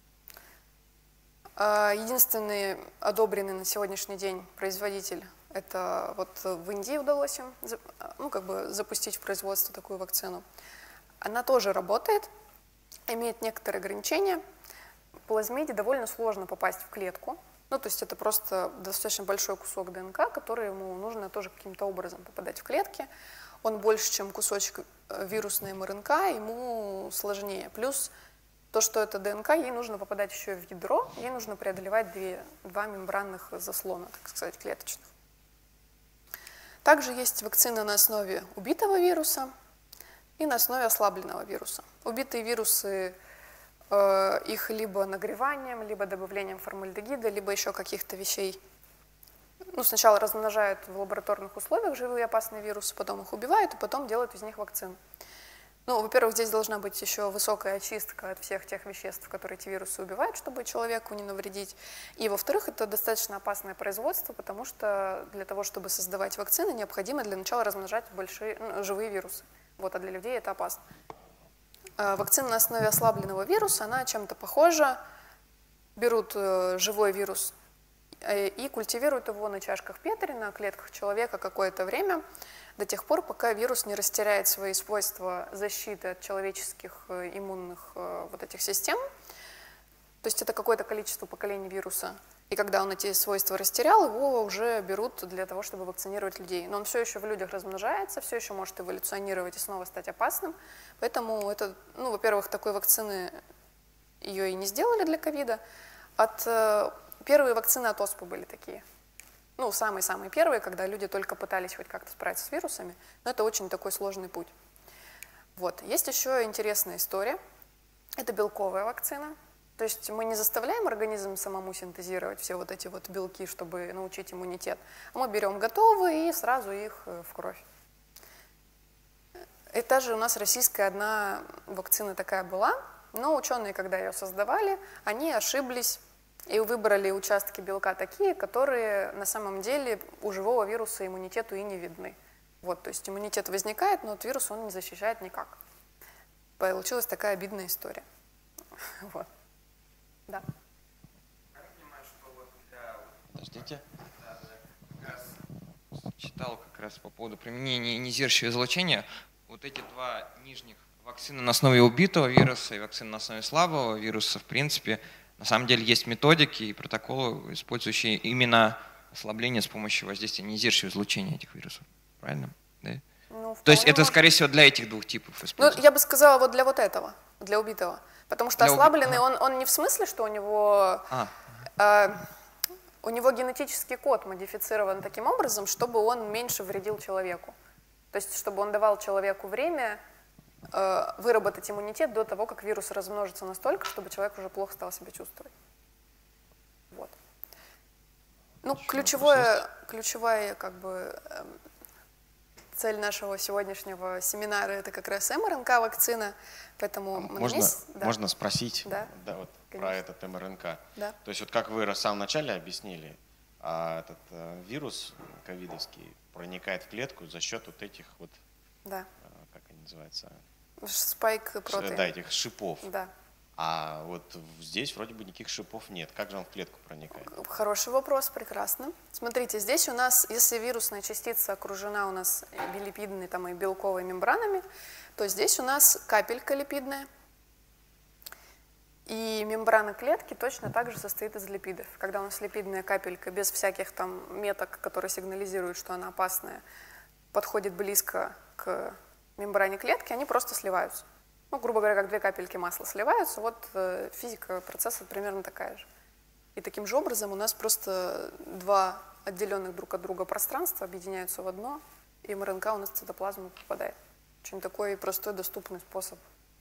Единственный одобренный на сегодняшний день производитель – это вот в Индии удалось им, ну, как бы запустить в производство такую вакцину. Она тоже работает, имеет некоторые ограничения. Плазмиде довольно сложно попасть в клетку. Ну, то есть это просто достаточно большой кусок ДНК, который ему нужно тоже каким-то образом попадать в клетки. Он больше, чем кусочек вирусной МРНК, ему сложнее. Плюс то, что это ДНК, ей нужно попадать еще и в ядро, ей нужно преодолевать две, два мембранных заслона, так сказать, клеточных. Также есть вакцина на основе убитого вируса и на основе ослабленного вируса. Убитые вирусы, э, их либо нагреванием, либо добавлением формальдегида, либо еще каких-то вещей. Ну, сначала размножают в лабораторных условиях живые опасные вирусы, потом их убивают, и потом делают из них вакцину. Ну, во-первых, здесь должна быть еще высокая очистка от всех тех веществ, которые эти вирусы убивают, чтобы человеку не навредить. И, во-вторых, это достаточно опасное производство, потому что для того, чтобы создавать вакцины, необходимо для начала размножать большие, ну, живые вирусы. Вот, а для людей это опасно. А вакцина на основе ослабленного вируса, она чем-то похожа. Берут э, живой вирус и культивируют его на чашках Петри, на клетках человека какое-то время, до тех пор, пока вирус не растеряет свои свойства защиты от человеческих иммунных вот этих систем. То есть это какое-то количество поколений вируса. И когда он эти свойства растерял, его уже берут для того, чтобы вакцинировать людей. Но он все еще в людях размножается, все еще может эволюционировать и снова стать опасным. Поэтому это, ну, во-первых, такой вакцины ее и не сделали для ковида. От Первые вакцины от оспы были такие. Ну, самые-самые первые, когда люди только пытались хоть как-то справиться с вирусами. Но это очень такой сложный путь. Вот. Есть еще интересная история. Это белковая вакцина. То есть мы не заставляем организм самому синтезировать все вот эти вот белки, чтобы научить иммунитет. А мы берем готовые и сразу их в кровь. И даже у нас российская одна вакцина такая была. Но ученые, когда ее создавали, они ошиблись. И выбрали участки белка такие, которые на самом деле у живого вируса иммунитету и не видны. Вот, то есть иммунитет возникает, но от вируса он не защищает никак. Получилась такая обидная история. Вот. Да. Я понимаю, что вот для... Подождите. Да, да, как раз читал как раз по поводу применения ионизирующего излучения. Вот эти два нижних вакцины на основе убитого вируса и вакцины на основе слабого вируса, в принципе, на самом деле есть методики и протоколы, использующие именно ослабление с помощью воздействия ионизирующего излучения этих вирусов. Правильно? Да? Ну, То есть это, может... скорее всего, для этих двух типов Ну, используется? я бы сказала, вот для вот этого, для убитого. Потому что для ослабленный, уби... он, он не в смысле, что у него, а. э, у него генетический код модифицирован таким образом, чтобы он меньше вредил человеку. То есть чтобы он давал человеку время выработать иммунитет до того, как вирус размножится настолько, чтобы человек уже плохо стал себя чувствовать. Вот. Ну, ключевое, ключевая как бы цель нашего сегодняшнего семинара – это как раз эм эр эн ка-вакцина, поэтому… А мы можно, нанес- да. можно спросить Да. Да, вот про Конечно. этот эм эр эн ка? Да. То есть вот как вы в самом начале объяснили, а этот э, вирус ковидовский проникает в клетку за счет вот этих вот, Да. э, как они называются, Спайк Ш- протеин. да, этих шипов. Да. А вот в- здесь вроде бы никаких шипов нет. Как же он в клетку проникает? Хороший вопрос, прекрасно. Смотрите, здесь у нас, если вирусная частица окружена у нас билипидной там, и белковой мембранами, то здесь у нас капелька липидная. И мембрана клетки точно так же состоит из липидов. Когда у нас липидная капелька без всяких там меток, которые сигнализируют, что она опасная, подходит близко к мембране клетки, они просто сливаются. Ну, грубо говоря, как две капельки масла сливаются, вот э, физика процесса примерно такая же. И таким же образом у нас просто два отделенных друг от друга пространства объединяются в одно, и эм эр эн ка у нас в цитоплазму попадает. Очень такой простой, доступный способ.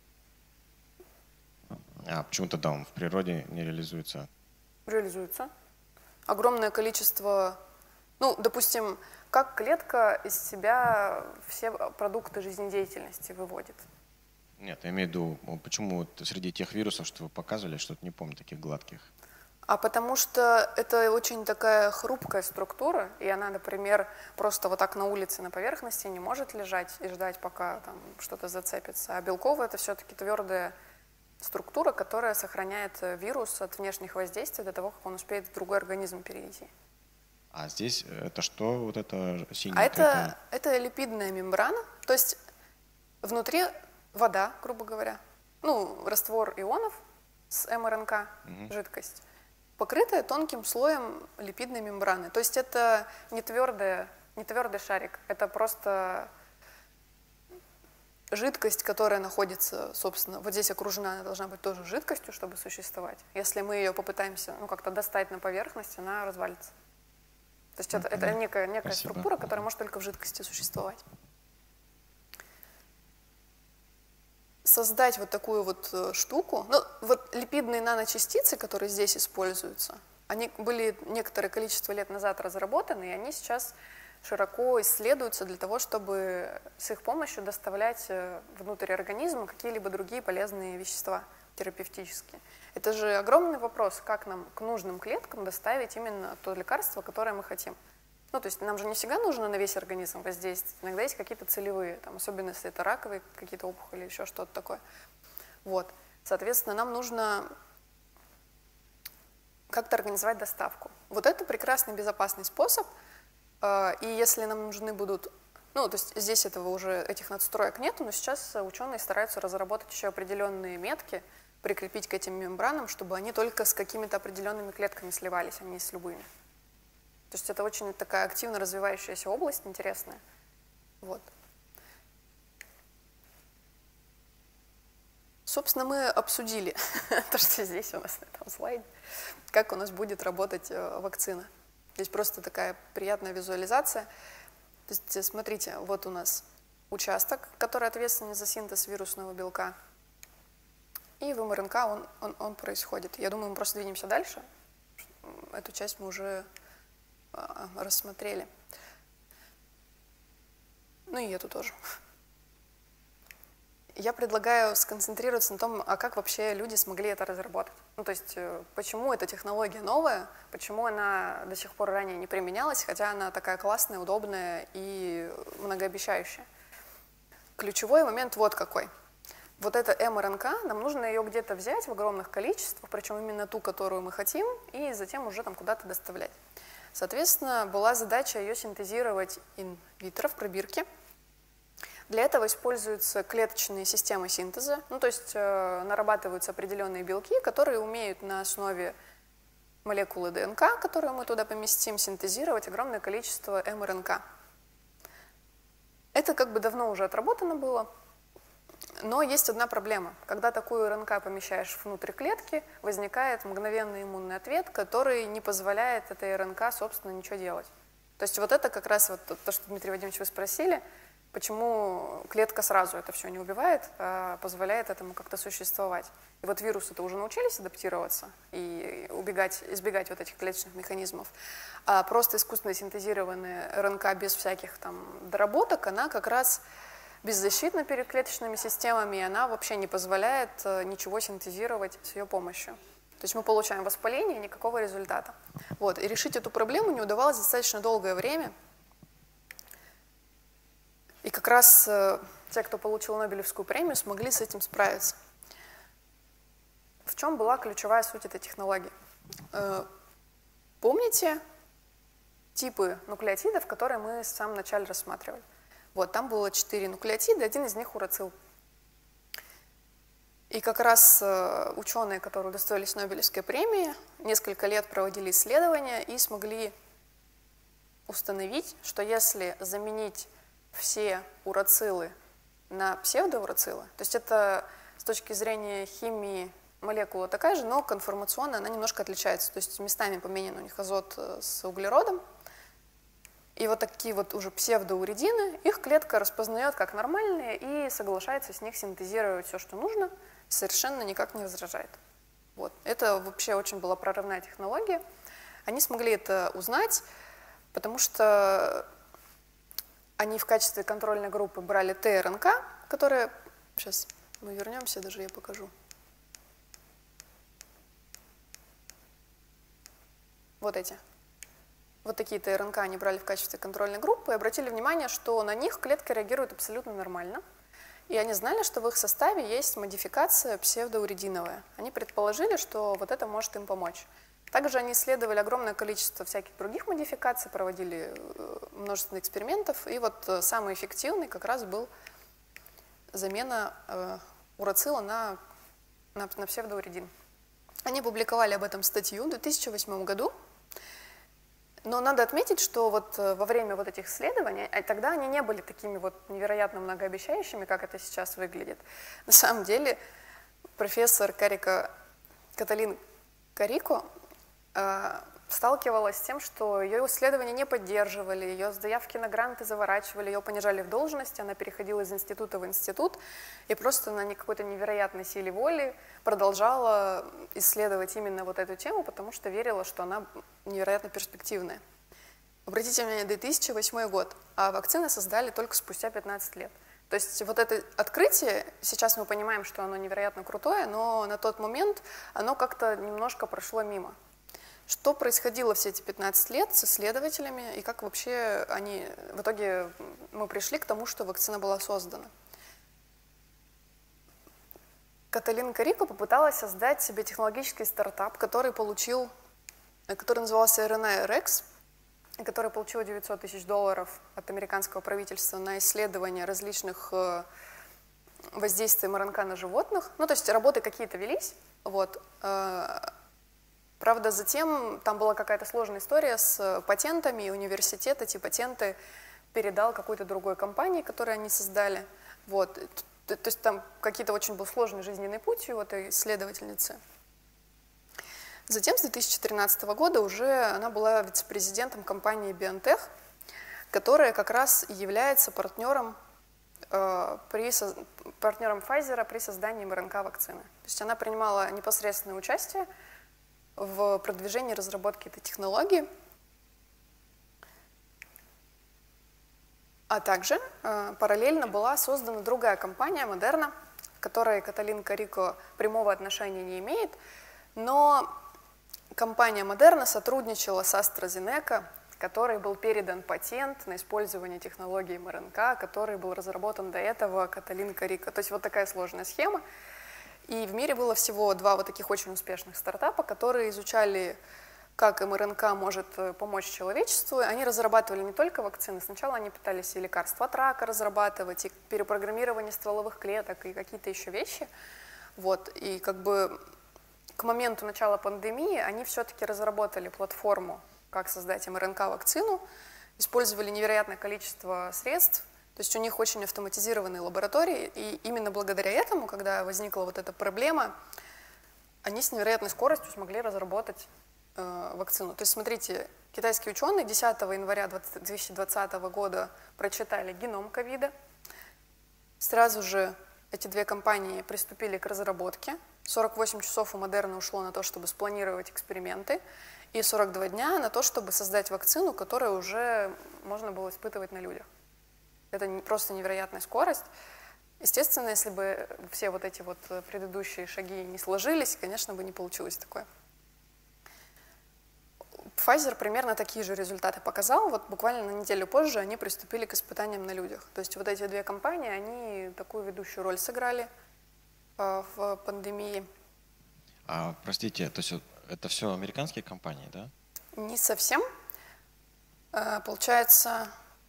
А почему тогда он в природе не реализуется? Реализуется. Огромное количество, ну, допустим, как клетка из себя все продукты жизнедеятельности выводит. Нет, я имею в виду, ну, почему вот среди тех вирусов, что вы показывали, что-то не помню, таких гладких. А потому что это очень такая хрупкая структура, и она, например, просто вот так на улице, на поверхности не может лежать и ждать, пока там что-то зацепится. А белковая – это все-таки твердая структура, которая сохраняет вирус от внешних воздействий до того, как он успеет в другой организм перейти. А здесь это что, вот это синее? А это, это липидная мембрана, то есть внутри вода, грубо говоря, ну, раствор ионов с эм эр эн ка, угу. жидкость, покрытая тонким слоем липидной мембраны. То есть это не, твердая, не твердый шарик, это просто жидкость, которая находится, собственно, вот здесь окружена, она должна быть тоже жидкостью, чтобы существовать. Если мы ее попытаемся ну, как-то достать на поверхность, она развалится. То есть это, это некая, некая структура, которая может только в жидкости существовать. Создать вот такую вот штуку, ну вот липидные наночастицы, которые здесь используются, они были некоторое количество лет назад разработаны, и они сейчас широко исследуются для того, чтобы с их помощью доставлять внутрь организма какие-либо другие полезные вещества терапевтические. Это же огромный вопрос, как нам к нужным клеткам доставить именно то лекарство, которое мы хотим. Ну, то есть нам же не всегда нужно на весь организм воздействовать. Иногда есть какие-то целевые, там, особенно если это раковые какие-то опухоли или еще что-то такое. Вот. Соответственно, нам нужно как-то организовать доставку. Вот это прекрасный, безопасный способ. И если нам нужны будут, ну, то есть здесь этого уже, этих надстроек нету, но сейчас ученые стараются разработать еще определенные метки, прикрепить к этим мембранам, чтобы они только с какими-то определенными клетками сливались, а не с любыми. То есть это очень такая активно развивающаяся область, интересная. Вот. Собственно, мы обсудили то, что здесь у нас на этом слайде, как у нас будет работать вакцина. Здесь просто такая приятная визуализация. То есть, смотрите, вот у нас участок, который ответственен за синтез вирусного белка. И в эм эр эн ка он, он, он происходит. Я думаю, мы просто двинемся дальше. Эту часть мы уже а, рассмотрели. Ну и эту тоже. Я предлагаю сконцентрироваться на том, а как вообще люди смогли это разработать. Ну, то есть, почему эта технология новая, почему она до сих пор ранее не применялась, хотя она такая классная, удобная и многообещающая. Ключевой момент вот какой. Вот эта эм эр эн ка, нам нужно ее где-то взять в огромных количествах, причем именно ту, которую мы хотим, и затем уже там куда-то доставлять. Соответственно, была задача ее синтезировать ин-витро в пробирке. Для этого используются клеточные системы синтеза, ну, то есть э, нарабатываются определенные белки, которые умеют на основе молекулы дэ эн ка, которую мы туда поместим, синтезировать огромное количество эм эр эн ка. Это как бы давно уже отработано было, но есть одна проблема. Когда такую эр эн ка помещаешь внутрь клетки, возникает мгновенный иммунный ответ, который не позволяет этой эр эн ка, собственно, ничего делать. То есть вот это как раз вот то, что, Дмитрий Вадимович, вы спросили, почему клетка сразу это все не убивает, а позволяет этому как-то существовать. И вот вирусы-то уже научились адаптироваться и убегать, избегать вот этих клеточных механизмов. А просто искусственно синтезированная РНК без всяких там доработок, она как раз беззащитна перед клеточными системами, и она вообще не позволяет ничего синтезировать с ее помощью. То есть мы получаем воспаление, никакого результата. Вот. И решить эту проблему не удавалось достаточно долгое время. И как раз э, те, кто получил Нобелевскую премию, смогли с этим справиться. В чем была ключевая суть этой технологии? Э, помните типы нуклеотидов, которые мы в самом начале рассматривали? Вот, там было четыре нуклеотида, один из них урацил. И как раз э, ученые, которые удостоились Нобелевской премии, несколько лет проводили исследования и смогли установить, что если заменить все урацилы на псевдоурацилы, то есть это с точки зрения химии молекула такая же, но конформационно она немножко отличается, то есть местами поменян у них азот с углеродом. И вот такие вот уже псевдоуридины, их клетка распознает как нормальные и соглашается с них синтезировать все, что нужно, совершенно никак не возражает. Вот. Это вообще очень была прорывная технология. Они смогли это узнать, потому что они в качестве контрольной группы брали ТРНК, которая... Сейчас мы вернемся, даже я покажу. Вот эти. Вот такие ТРНК они брали в качестве контрольной группы и обратили внимание, что на них клетки реагируют абсолютно нормально. И они знали, что в их составе есть модификация псевдоуридиновая. Они предположили, что вот это может им помочь. Также они исследовали огромное количество всяких других модификаций, проводили множество экспериментов, и вот самый эффективный как раз был замена э, урацила на, на, на псевдоуридин. Они публиковали об этом статью в две тысячи восьмом году, но надо отметить, что вот во время вот этих исследований, а тогда они не были такими вот невероятно многообещающими, как это сейчас выглядит. На самом деле профессор Карико, Каталин Карико сталкивалась с тем, что ее исследования не поддерживали, ее заявки на гранты заворачивали, ее понижали в должности, она переходила из института в институт и просто на какой-то невероятной силе воли продолжала исследовать именно вот эту тему, потому что верила, что она невероятно перспективная. Обратите внимание, две тысячи восьмой год, а вакцины создали только спустя пятнадцать лет. То есть вот это открытие, сейчас мы понимаем, что оно невероятно крутое, но на тот момент оно как-то немножко прошло мимо. Что происходило все эти пятнадцать лет с исследователями и как вообще они, в итоге мы пришли к тому, что вакцина была создана. Каталин Карико попыталась создать себе технологический стартап, который получил, который назывался эр эн эй эр экс, который получил девятьсот тысяч долларов от американского правительства на исследование различных воздействий РНК на животных. Ну, то есть работы какие-то велись, вот. Правда, затем там была какая-то сложная история с патентами, и университет эти патенты передал какой-то другой компании, которую они создали. Вот. То есть там какие-то очень был сложный жизненный путь у этой исследовательницы. Затем с две тысячи тринадцатого года уже она была вице-президентом компании BioNTech, которая как раз является партнером, э, при, партнером Pfizer при создании РНК-вакцины. То есть она принимала непосредственное участие в продвижении разработки этой технологии. А также э, параллельно была создана другая компания, Moderna, к которой Каталин Карико прямого отношения не имеет, но компания Moderna сотрудничала с AstraZeneca, которой был передан патент на использование технологии РНК, который был разработан до этого Каталин Карико. То есть вот такая сложная схема. И в мире было всего два вот таких очень успешных стартапа, которые изучали, как МРНК может помочь человечеству. Они разрабатывали не только вакцины, сначала они пытались и лекарства от рака разрабатывать, и перепрограммирование стволовых клеток, и какие-то еще вещи. Вот. И как бы к моменту начала пандемии они все-таки разработали платформу, как создать МРНК-вакцину, использовали невероятное количество средств. То есть у них очень автоматизированные лаборатории, и именно благодаря этому, когда возникла вот эта проблема, они с невероятной скоростью смогли разработать э, вакцину. То есть, смотрите, китайские ученые десятого января две тысячи двадцатого года прочитали геном ковида. Сразу же эти две компании приступили к разработке. сорок восемь часов у Модерна ушло на то, чтобы спланировать эксперименты, и сорок два дня на то, чтобы создать вакцину, которую уже можно было испытывать на людях. Это просто невероятная скорость. Естественно, если бы все вот эти вот предыдущие шаги не сложились, конечно, бы не получилось такое. Pfizer примерно такие же результаты показал. Вот буквально на неделю позже они приступили к испытаниям на людях. То есть вот эти две компании, они такую ведущую роль сыграли э, в пандемии. А, простите, то есть это все американские компании, да? Не совсем. Э, получается,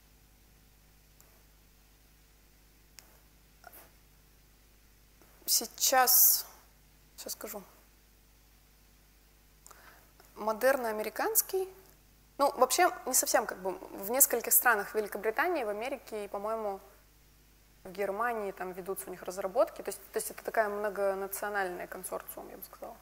сейчас, сейчас скажу. Модерна американский. Ну, вообще, не совсем как бы. В нескольких странах, в Великобритании, в Америке и, по-моему, в Германии там ведутся у них разработки. То есть, то есть это такая многонациональная консорциум, я бы сказала.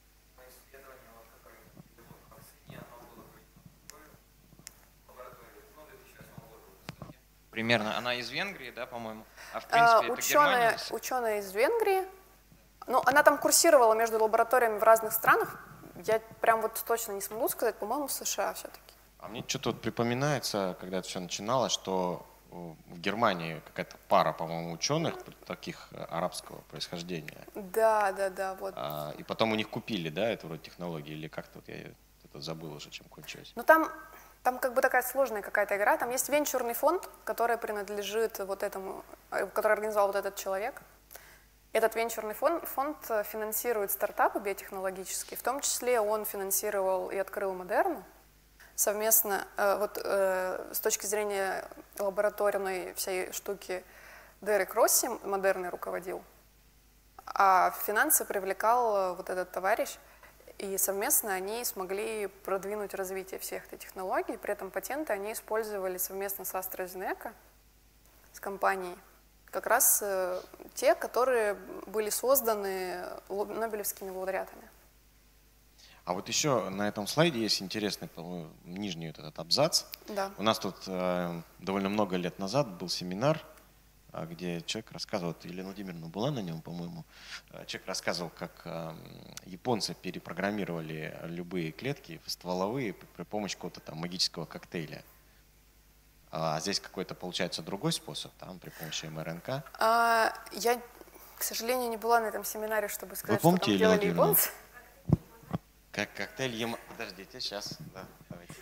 Примерно. Она из Венгрии, да, по-моему? А в принципе, а, это ученая, Германия? ученая из Венгрии. Ну, она там курсировала между лабораториями в разных странах. Я прям вот точно не смогу сказать, по-моему, в США все-таки. А мне что-то вот припоминается, когда это все начиналось, что в Германии какая-то пара, по-моему, ученых таких арабского происхождения. Да, да, да, вот. А, и потом у них купили, да, эту вроде технологии, или как-то вот я это забыл уже, чем кончилось. Ну там, там как бы такая сложная какая-то игра. Там есть венчурный фонд, который принадлежит вот этому, который организовал вот этот человек. Этот венчурный фонд, фонд финансирует стартапы биотехнологические, в том числе он финансировал и открыл Модерну. Совместно, э, вот э, с точки зрения лабораторной всей штуки, Дерек Росси Модерной руководил, а финансы привлекал вот этот товарищ, и совместно они смогли продвинуть развитие всех этих технологий, при этом патенты они использовали совместно с AstraZeneca, с компанией, как раз э, те, которые были созданы нобелевскими лауреатами. А вот еще на этом слайде есть интересный, по-моему, нижний вот этот абзац. Да. У нас тут э, довольно много лет назад был семинар, э, где человек рассказывал, Елена Владимировна была на нем, по-моему, э, человек рассказывал, как э, японцы перепрограммировали любые клетки стволовые при помощи какого-то там магического коктейля. А здесь какой-то, получается, другой способ, там, при помощи эм эр эн ка. А, я, к сожалению, не была на этом семинаре, чтобы сказать, Вы помните, что там Елена делали Владимировна? японцы. Как коктейль Яма... Подождите, сейчас. Да, давайте.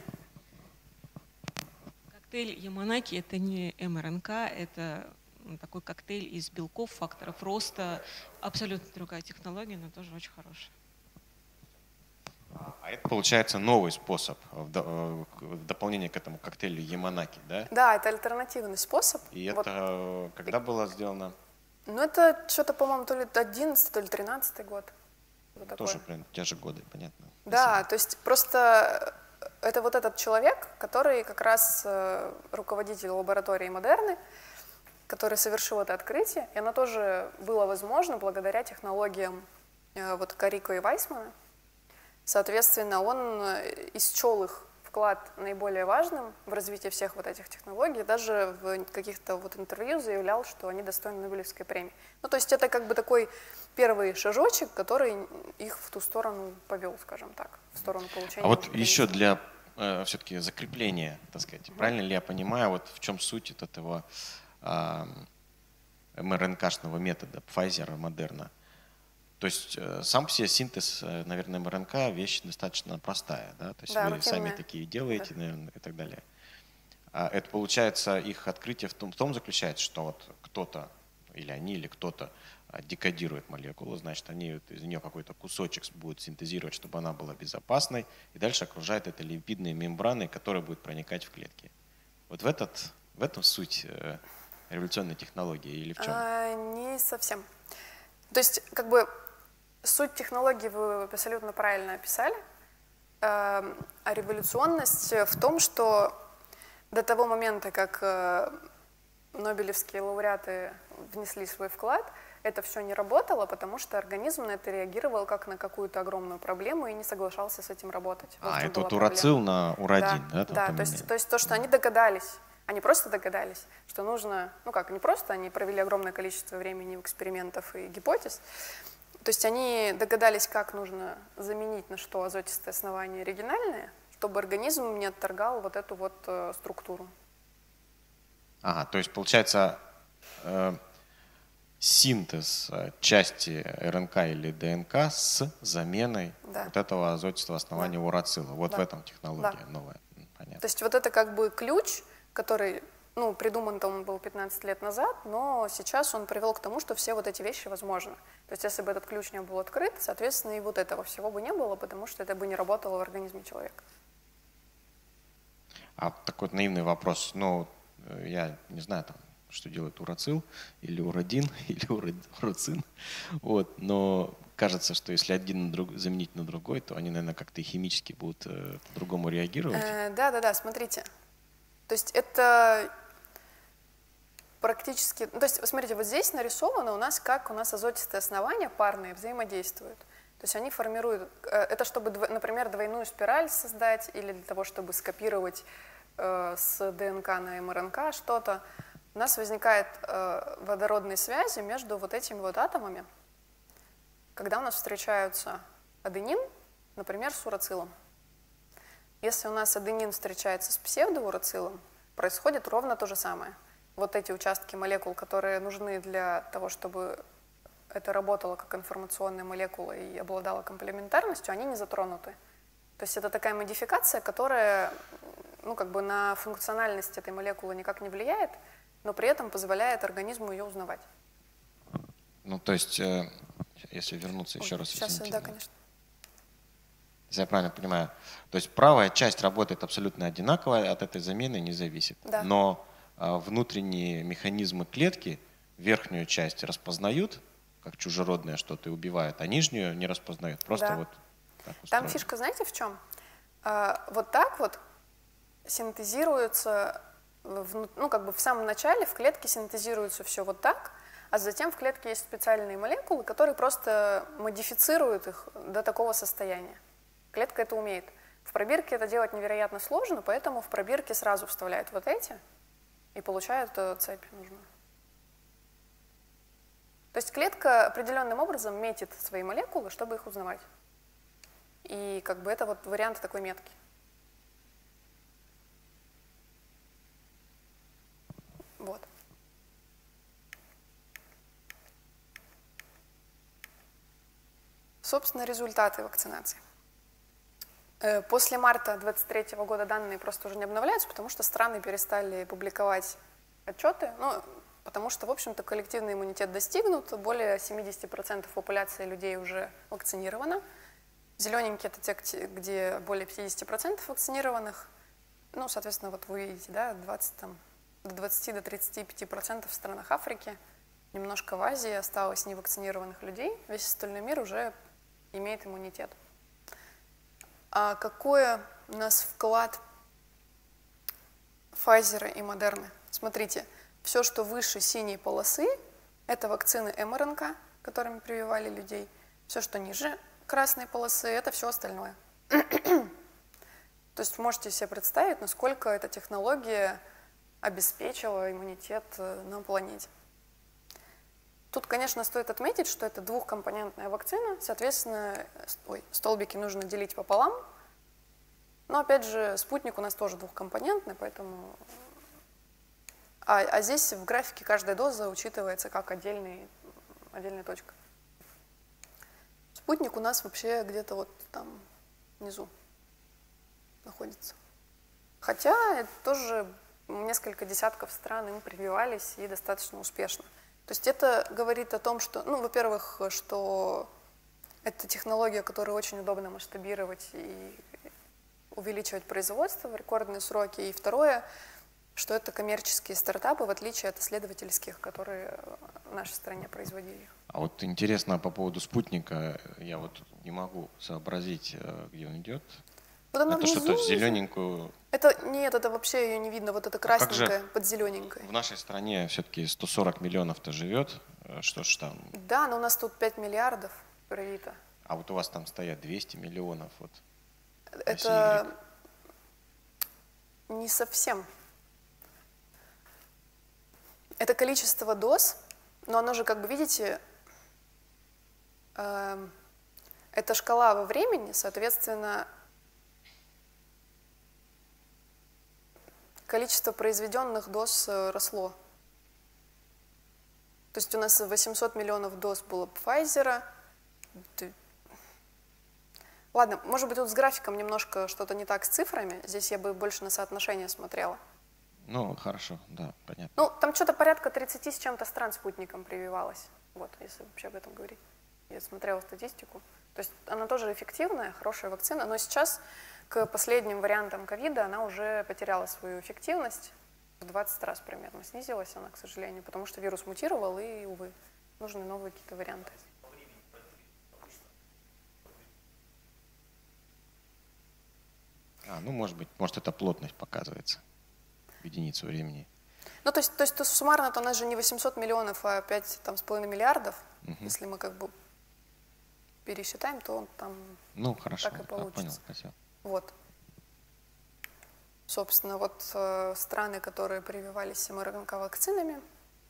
Коктейль Яманаки – это не эм эр эн ка, это такой коктейль из белков, факторов роста. Абсолютно другая технология, но тоже очень хорошая. А это, получается, новый способ в дополнение к этому коктейлю Яманаки, да? Да, это альтернативный способ. И Вот. это когда было сделано? Ну, это что-то, по-моему, то ли одиннадцатый, то ли тринадцатый год. Вот Тоже, такое. прям, те же годы, понятно. Да, Спасибо. то есть просто это вот этот человек, который как раз э, руководитель лаборатории Модерны, который совершил это открытие, и оно тоже было возможно благодаря технологиям э, вот Карико и Вайсмана. Соответственно, он исчел их вклад наиболее важным в развитии всех вот этих технологий, даже в каких-то вот интервью заявлял, что они достойны Нобелевской премии. Ну, то есть это как бы такой первый шажочек, который их в ту сторону повел, скажем так, в сторону получения. А вот премии. еще для э, все-таки закрепления, так сказать, mm-hmm. правильно ли я понимаю, вот в чем суть вот этого э, эм эр эн ка-шного метода Pfizer, Moderna? То есть э, сам по себе синтез, э, наверное, эм эр эн ка вещь достаточно простая, да? То есть да, вы рутинная. сами такие делаете, да. наверное, и так далее. А это, получается, их открытие в том, в том заключается, что вот кто-то, или они, или кто-то декодирует молекулу, значит, они из нее какой-то кусочек будут синтезировать, чтобы она была безопасной, и дальше окружает это липидной мембраной, которая будет проникать в клетки. Вот в, этот, в этом суть э, революционной технологии или в чем? А, не совсем. То есть, как бы, суть технологии вы абсолютно правильно описали, а революционность в том, что до того момента, как нобелевские лауреаты внесли свой вклад, это все не работало, потому что организм на это реагировал как на какую-то огромную проблему и не соглашался с этим работать. Вот А, в чем это была вот проблема. урацил на урадин, да? Да, там да, то поменяли? есть, то есть то, что они догадались, они просто догадались, что нужно, ну как, не просто, они провели огромное количество времени экспериментов и гипотез, то есть они догадались, как нужно заменить на что азотистое основание оригинальное, чтобы организм не отторгал вот эту вот э, структуру. Ага, то есть получается э, синтез э, части РНК или ДНК с заменой Да. вот этого азотистого основания Да. урацила. Вот Да. в этом технология Да. новая. М, Понятно. То есть вот это как бы ключ, который, ну, придуман он был пятнадцать лет назад, но сейчас он привел к тому, что все вот эти вещи возможны. То есть если бы этот ключ не был открыт, соответственно, и вот этого всего бы не было, потому что это бы не работало в организме человека. А такой наивный вопрос. Ну, э, я не знаю, там, что делает урацил, или урадин, или ура- урацин. Вот. Но кажется, что если один на друг, заменить на другой, то они, наверное, как-то и химически будут э, по-другому реагировать. Э, Да, да, да, смотрите. То есть это практически... ну, то есть, смотрите, вот здесь нарисовано у нас, как у нас азотистые основания парные взаимодействуют. То есть они формируют... э, Это чтобы, дво- например, двойную спираль создать или для того, чтобы скопировать э, с ДНК на МРНК что-то. У нас возникает э, водородные связи между вот этими вот атомами, когда у нас встречаются аденин, например, с урацилом. Если у нас аденин встречается с псевдоурацилом, происходит ровно то же самое. Вот эти участки молекул, которые нужны для того, чтобы это работало как информационная молекула и обладала комплементарностью, они не затронуты. То есть это такая модификация, которая, ну, как бы на функциональность этой молекулы никак не влияет, но при этом позволяет организму ее узнавать. Ну, то есть, э, если вернуться еще Ой, раз. Сейчас, извините, да, конечно. Если я правильно понимаю, то есть правая часть работает абсолютно одинаково, от этой замены не зависит. Да. Но а, внутренние механизмы клетки верхнюю часть распознают, как чужеродное что-то, и убивают, а нижнюю не распознают. Просто Да. вот так Там устроено. фишка, знаете, в чем? А, вот так вот синтезируется, в, ну, как бы в самом начале в клетке синтезируется все вот так, а затем в клетке есть специальные молекулы, которые просто модифицируют их до такого состояния. Клетка это умеет. В пробирке это делать невероятно сложно, поэтому в пробирке сразу вставляют вот эти и получают э, цепь нужную. То есть клетка определенным образом метит свои молекулы, чтобы их узнавать. И как бы это вот вариант такой метки. Вот. Собственно, результаты вакцинации. Э, После марта две тысячи двадцать третьего года данные просто уже не обновляются, потому что страны перестали публиковать отчеты, ну, потому что, в общем-то, коллективный иммунитет достигнут, более семидесяти процентов популяции людей уже вакцинировано. Зелененькие — это те, где- где более пятидесяти процентов вакцинированных. Ну, соответственно, вот вы видите, да, двадцать, там, до двадцати до тридцати пяти процентов в странах Африки, немножко в Азии осталось невакцинированных людей, весь остальной мир уже имеет иммунитет. А какой у нас вклад Pfizer и Moderna? Смотрите, все, что выше синей полосы, это вакцины МРНК, которыми прививали людей. Все, что ниже красной полосы, это все остальное. То есть можете себе представить, насколько эта технология обеспечила иммунитет на планете. Тут, конечно, стоит отметить, что это двухкомпонентная вакцина, соответственно, ой, столбики нужно делить пополам. Но, опять же, спутник у нас тоже двухкомпонентный, поэтому... А, а здесь в графике каждая доза учитывается как отдельный, отдельная точка. Спутник у нас вообще где-то вот там внизу находится. Хотя это тоже несколько десятков стран им прививались и достаточно успешно. То есть это говорит о том, что, ну, во-первых, что это технология, которую очень удобно масштабировать и увеличивать производство в рекордные сроки. И второе, что это коммерческие стартапы, в отличие от исследовательских, которые в нашей стране производили. А вот интересно по поводу спутника, я вот не могу сообразить, где он идет. Вот она это внизу, что-то зелененькую. Это нет, это вообще ее не видно. Вот это красненькое же под зелененькой. В нашей стране все-таки сто сорок миллионов-то живет что ж там? Да, но у нас тут пять миллиардов привито. А вот у вас там стоят двести миллионов. Вот, это не совсем. Это количество доз, но оно же, как бы видите, э, это шкала во времени, соответственно, количество произведенных доз росло. То есть у нас восемьсот миллионов доз было Pfizer. Ладно, может быть, тут с графиком немножко что-то не так с цифрами. Здесь я бы больше на соотношение смотрела. Ну, хорошо, да, понятно. Ну, там что-то порядка тридцати с чем-то стран спутником прививалось. Вот, если вообще об этом говорить. Я смотрела статистику. То есть она тоже эффективная, хорошая вакцина, но сейчас к последним вариантам ковида она уже потеряла свою эффективность. В двадцать раз примерно снизилась она, к сожалению, потому что вирус мутировал и, увы, нужны новые какие-то варианты. А, ну, может быть, может, это плотность показывается в единицу времени. Ну, то есть, то есть то суммарно-то у нас же не восемьсот миллионов, а пять с половиной миллиардов. Угу. Если мы как бы пересчитаем, то он там ну, хорошо, так и получится. Понял, спасибо. Вот. Собственно, вот э, страны, которые прививались МРНК-вакцинами,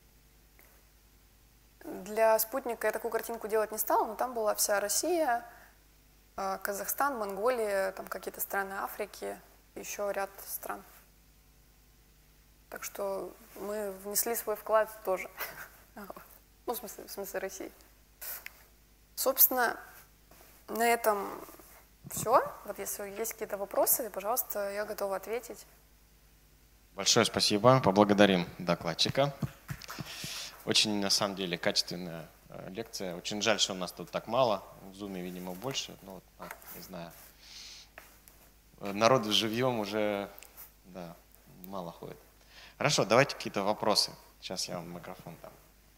для спутника я такую картинку делать не стала, но там была вся Россия, э, Казахстан, Монголия, там какие-то страны Африки, еще ряд стран. Так что мы внесли свой вклад тоже. Ну, в смысле, в смысле России. Собственно, на этом все. Вот если есть какие-то вопросы, пожалуйста, я готова ответить. Большое спасибо. Поблагодарим докладчика. Очень, на самом деле, качественная лекция. Очень жаль, что у нас тут так мало. В Зуме, видимо, больше. Ну, вот, не знаю. Народу живьем уже, да, мало ходит. Хорошо, давайте какие-то вопросы. Сейчас я вам микрофон дам.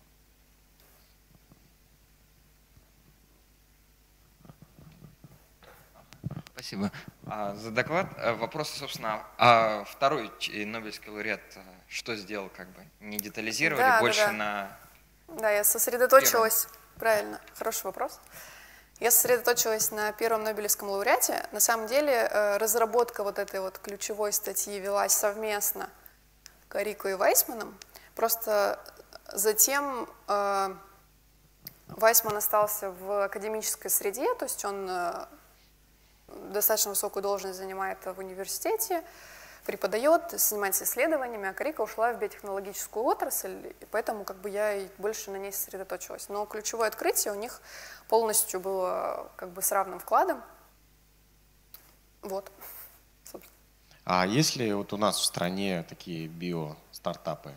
Спасибо а, за доклад. Вопрос, собственно, а второй Нобелевский лауреат что сделал, как бы? Не детализировали, да, больше да, да. на... Да, я сосредоточилась, первом. Правильно, хороший вопрос. Я сосредоточилась на первом Нобелевском лауреате. На самом деле разработка вот этой вот ключевой статьи велась совместно Карико и Вайсманом. Просто затем э, Вайсман остался в академической среде, то есть он э, достаточно высокую должность занимает в университете, преподает, занимается исследованиями, а Карико ушла в биотехнологическую отрасль, и поэтому как бы я и больше на ней сосредоточилась. Но ключевое открытие у них полностью было как бы с равным вкладом. Вот. А есть ли вот у нас в стране такие био-стартапы?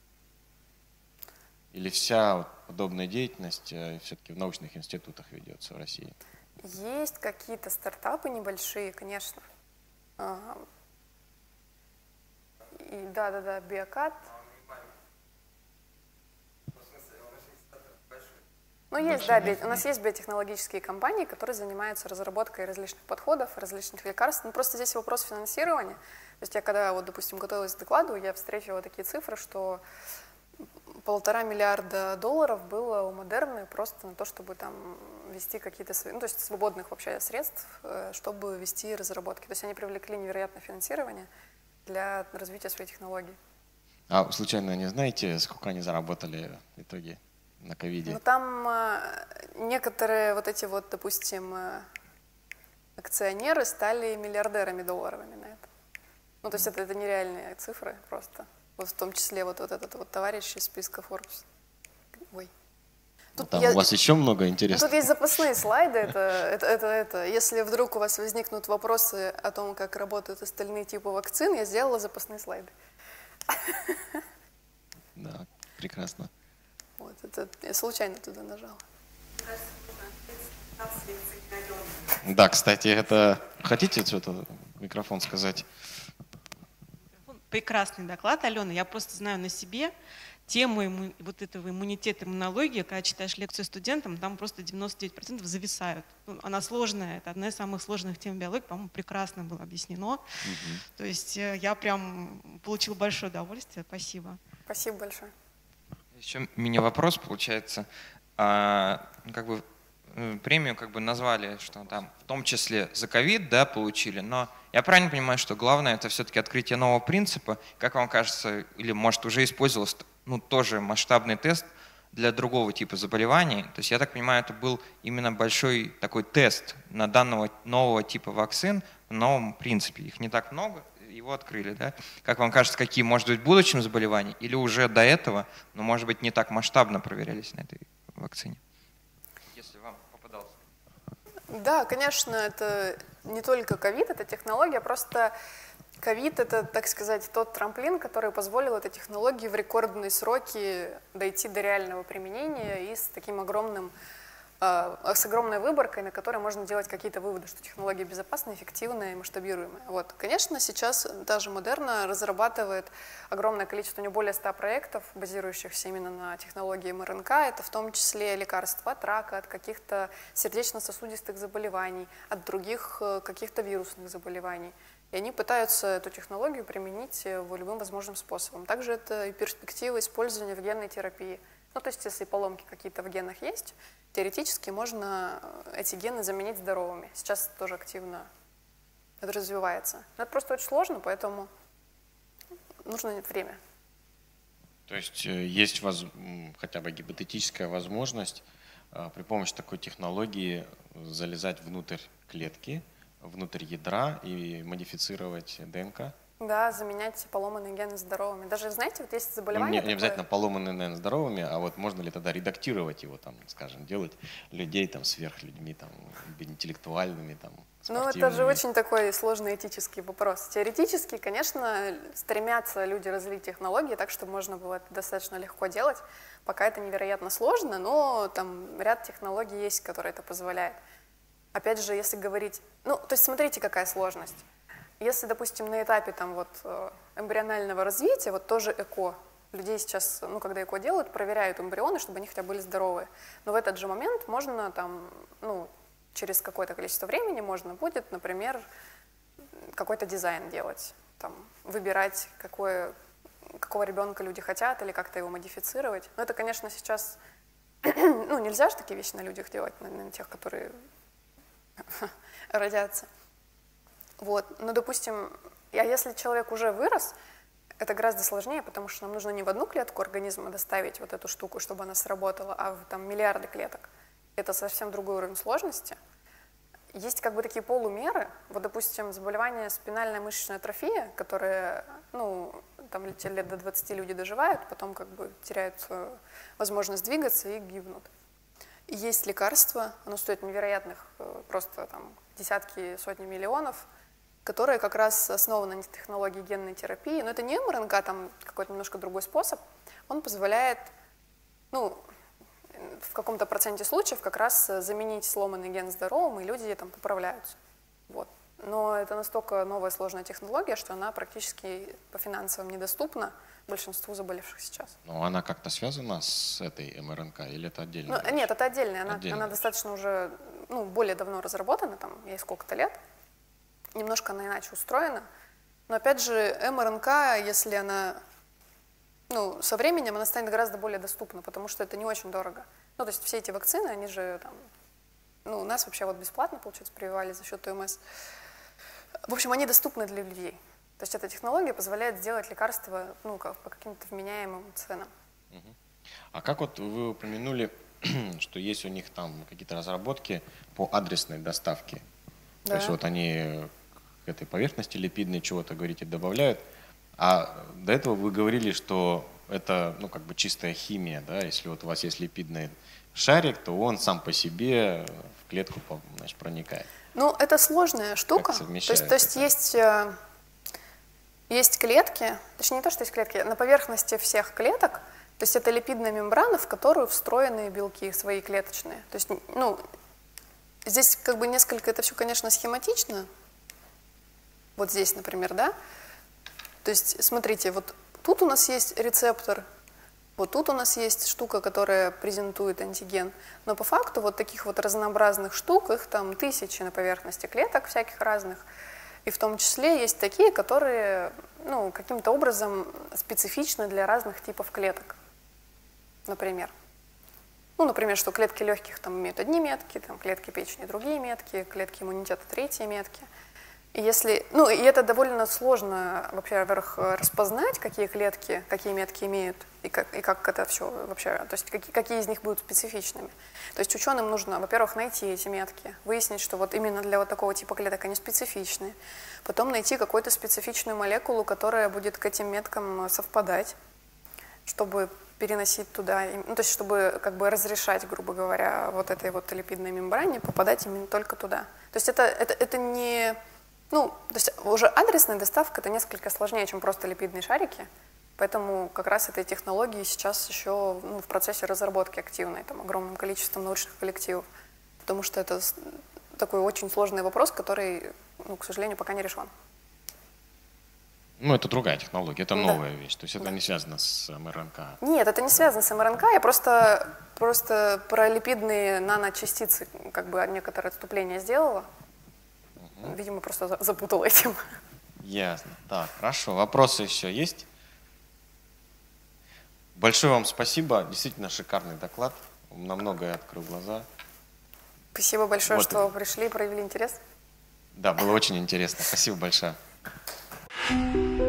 Или вся вот подобная деятельность все-таки в научных институтах ведется в России? Есть какие-то стартапы небольшие, конечно. И да-да-да, Биокат. Ну, есть, да, би... у нас есть биотехнологические компании, которые занимаются разработкой различных подходов, различных лекарств. Ну, просто здесь вопрос финансирования. То есть я когда, вот, допустим, готовилась к докладу, я встретила такие цифры, что полтора миллиарда долларов было у Модерны просто на то, чтобы там вести какие-то свои, ну, то есть свободных вообще средств, чтобы вести разработки. То есть они привлекли невероятное финансирование для развития своей технологии. А случайно не знаете, сколько они заработали в итоге на ковиде? Ну, там э, некоторые вот эти вот, допустим, э, акционеры стали миллиардерами долларовыми на это. Ну, то есть это, это нереальные цифры просто. Вот в том числе вот, вот этот вот товарищ из списка Forbes. Ой. Тут ну, там я, у вас еще много интересного. Тут есть запасные слайды. Это, это, это, это. Если вдруг у вас возникнут вопросы о том, как работают остальные типы вакцин, я сделала запасные слайды. Да, прекрасно. Вот, это я случайно туда нажала. Да, кстати, это... Хотите что-то микрофон сказать? Прекрасный доклад, Алена. Я просто знаю на себе тему имму... вот этого иммунитета, иммунологии. Когда читаешь лекцию студентам, там просто девяносто девять процентов зависают. Ну, она сложная, это одна из самых сложных тем биологии, по-моему, прекрасно было объяснено. Угу. То есть я прям получила большое удовольствие. Спасибо. Спасибо большое. Еще мини-вопрос, получается. А, как бы премию как бы назвали, что там в том числе за ковид, да, получили, но я правильно понимаю, что главное это все-таки открытие нового принципа, как вам кажется, или может уже использовался, ну, тоже масштабный тест для другого типа заболеваний. То есть я так понимаю, это был именно большой такой тест на данного нового типа вакцин на новом принципе. Их не так много, его открыли, да? Как вам кажется, какие, может быть, в будущем заболевания или уже до этого, но, может быть, не так масштабно проверялись на этой вакцине? Если вам попадался. Да, конечно, это не только ковид, это технология, просто ковид — это, так сказать, тот трамплин, который позволил этой технологии в рекордные сроки дойти до реального применения и с таким огромным, э, с огромной выборкой, на которой можно делать какие-то выводы, что технология безопасная, эффективная и масштабируемая. Вот. Конечно, сейчас даже Модерна разрабатывает огромное количество, у нее более ста проектов, базирующихся именно на технологии эм эр эн ка. Это в том числе лекарства от рака, от каких-то сердечно-сосудистых заболеваний, от других э, каких-то вирусных заболеваний. И они пытаются эту технологию применить любым возможным способом. Также это и перспектива использования в генной терапии. Ну, то есть, если поломки какие-то в генах есть, теоретически можно эти гены заменить здоровыми. Сейчас это тоже активно это развивается. Но это просто очень сложно, поэтому нужно время. То есть есть воз... хотя бы гипотетическая возможность при помощи такой технологии залезать внутрь клетки, внутрь ядра и модифицировать ДНК? Да, заменять поломанные гены здоровыми. Даже, знаете, вот есть Ну, заболевание не, не такое... обязательно поломанные ДНК здоровыми, а вот можно ли тогда редактировать его, там, скажем, делать людей там сверхлюдьми, там, интеллектуальными, там, Ну, спортивными? это же очень такой сложный этический вопрос. Теоретически, конечно, стремятся люди развить технологии так, чтобы можно было это достаточно легко делать. Пока это невероятно сложно, но там ряд технологий есть, которые это позволяют. Опять же, если говорить... Ну, то есть смотрите, какая сложность. Если, допустим, на этапе там, вот, эмбрионального развития, вот тоже ЭКО, людей сейчас, ну, когда ЭКО делают, проверяют эмбрионы, чтобы они хотя бы были здоровые. Но в этот же момент можно там, ну, через какое-то количество времени можно будет, например, какой-то дизайн делать, там, выбирать, какое, какого ребенка люди хотят или как-то его модифицировать. Но это, конечно, сейчас... Ну, нельзя же такие вещи на людях делать, на, на тех, которые... родятся. Вот. Но, допустим, а если человек уже вырос, это гораздо сложнее, потому что нам нужно не в одну клетку организма доставить вот эту штуку, чтобы она сработала, а в там, миллиарды клеток. Это совсем другой уровень сложности. Есть как бы такие полумеры. Вот, допустим, заболевание спинальная мышечная атрофия, которое, ну, там лет до двадцати люди доживают, потом как бы теряют возможность двигаться и гибнут. Есть лекарство, оно стоит невероятных, просто там десятки, сотни миллионов, которое как раз основано на технологии генной терапии. Но это не эм эр эн ка, там какой-то немножко другой способ. Он позволяет, ну, в каком-то проценте случаев как раз заменить сломанный ген здоровым, и люди там поправляются. Вот. Но это настолько новая сложная технология, что она практически по финансовым недоступна большинству заболевших сейчас. Но она как-то связана с этой эм эр эн ка или это отдельно? Ну, нет, это отдельная. Она, Отдельная. она достаточно уже, ну, более давно разработана, там, ей сколько-то лет. Немножко она иначе устроена. Но опять же, эм эр эн ка, если она, ну, со временем она станет гораздо более доступна, потому что это не очень дорого. Ну, то есть все эти вакцины, они же там, ну, у нас вообще вот бесплатно, получается, прививали за счет ОМС. В общем, они доступны для людей. То есть эта технология позволяет сделать лекарства, ну, как, по каким-то вменяемым ценам. А как вот вы упомянули, что есть у них там какие-то разработки по адресной доставке? Да. То есть вот они к этой поверхности липидной чего-то, говорите, добавляют. А до этого вы говорили, что это, ну, как бы чистая химия, да? Если вот у вас есть липидный шарик, то он сам по себе в клетку, значит, проникает. Ну, это сложная штука. То есть, то есть есть, есть клетки, точнее не то, что есть клетки, на поверхности всех клеток, то есть это липидная мембрана, в которую встроены белки свои клеточные. То есть, ну, здесь как бы несколько, это все, конечно, схематично. Вот здесь, например, да? То есть, смотрите, вот тут у нас есть рецептор, вот тут у нас есть штука, которая презентует антиген. Но по факту вот таких вот разнообразных штук, их там тысячи на поверхности клеток всяких разных. И в том числе есть такие, которые, ну, каким-то образом специфичны для разных типов клеток. например. Ну, например, что клетки легких там имеют одни метки, там, клетки печени другие метки, клетки иммунитета третьи метки. И если, ну, и это довольно сложно, вообще, во-первых, распознать, какие клетки, какие метки имеют, и как, и как это все вообще, то есть какие, какие из них будут специфичными. То есть ученым нужно, во-первых, найти эти метки, выяснить, что вот именно для вот такого типа клеток они специфичны, потом найти какую-то специфичную молекулу, которая будет к этим меткам совпадать, чтобы переносить туда, ну, то есть чтобы как бы разрешать, грубо говоря, вот этой вот липидной мембране попадать именно только туда. То есть это, это, это не... Ну, то есть уже адресная доставка — это несколько сложнее, чем просто липидные шарики, поэтому как раз этой технологии сейчас еще ну, в процессе разработки активной, там огромным количеством научных коллективов, потому что это такой очень сложный вопрос, который, ну, к сожалению, пока не решен. Ну, это другая технология, это Да. новая вещь, то есть это Да. не связано с эм эр эн ка. Нет, это не связано с эм эр эн ка, я просто, просто про липидные наночастицы как бы некоторое отступление сделала. Видимо, просто за- запутала этим. Ясно. Так, хорошо. Вопросы еще есть? Большое вам спасибо. Действительно шикарный доклад. На многое открыл глаза. Спасибо большое, Вот. что проявили интерес. Да, было очень интересно. Спасибо большое.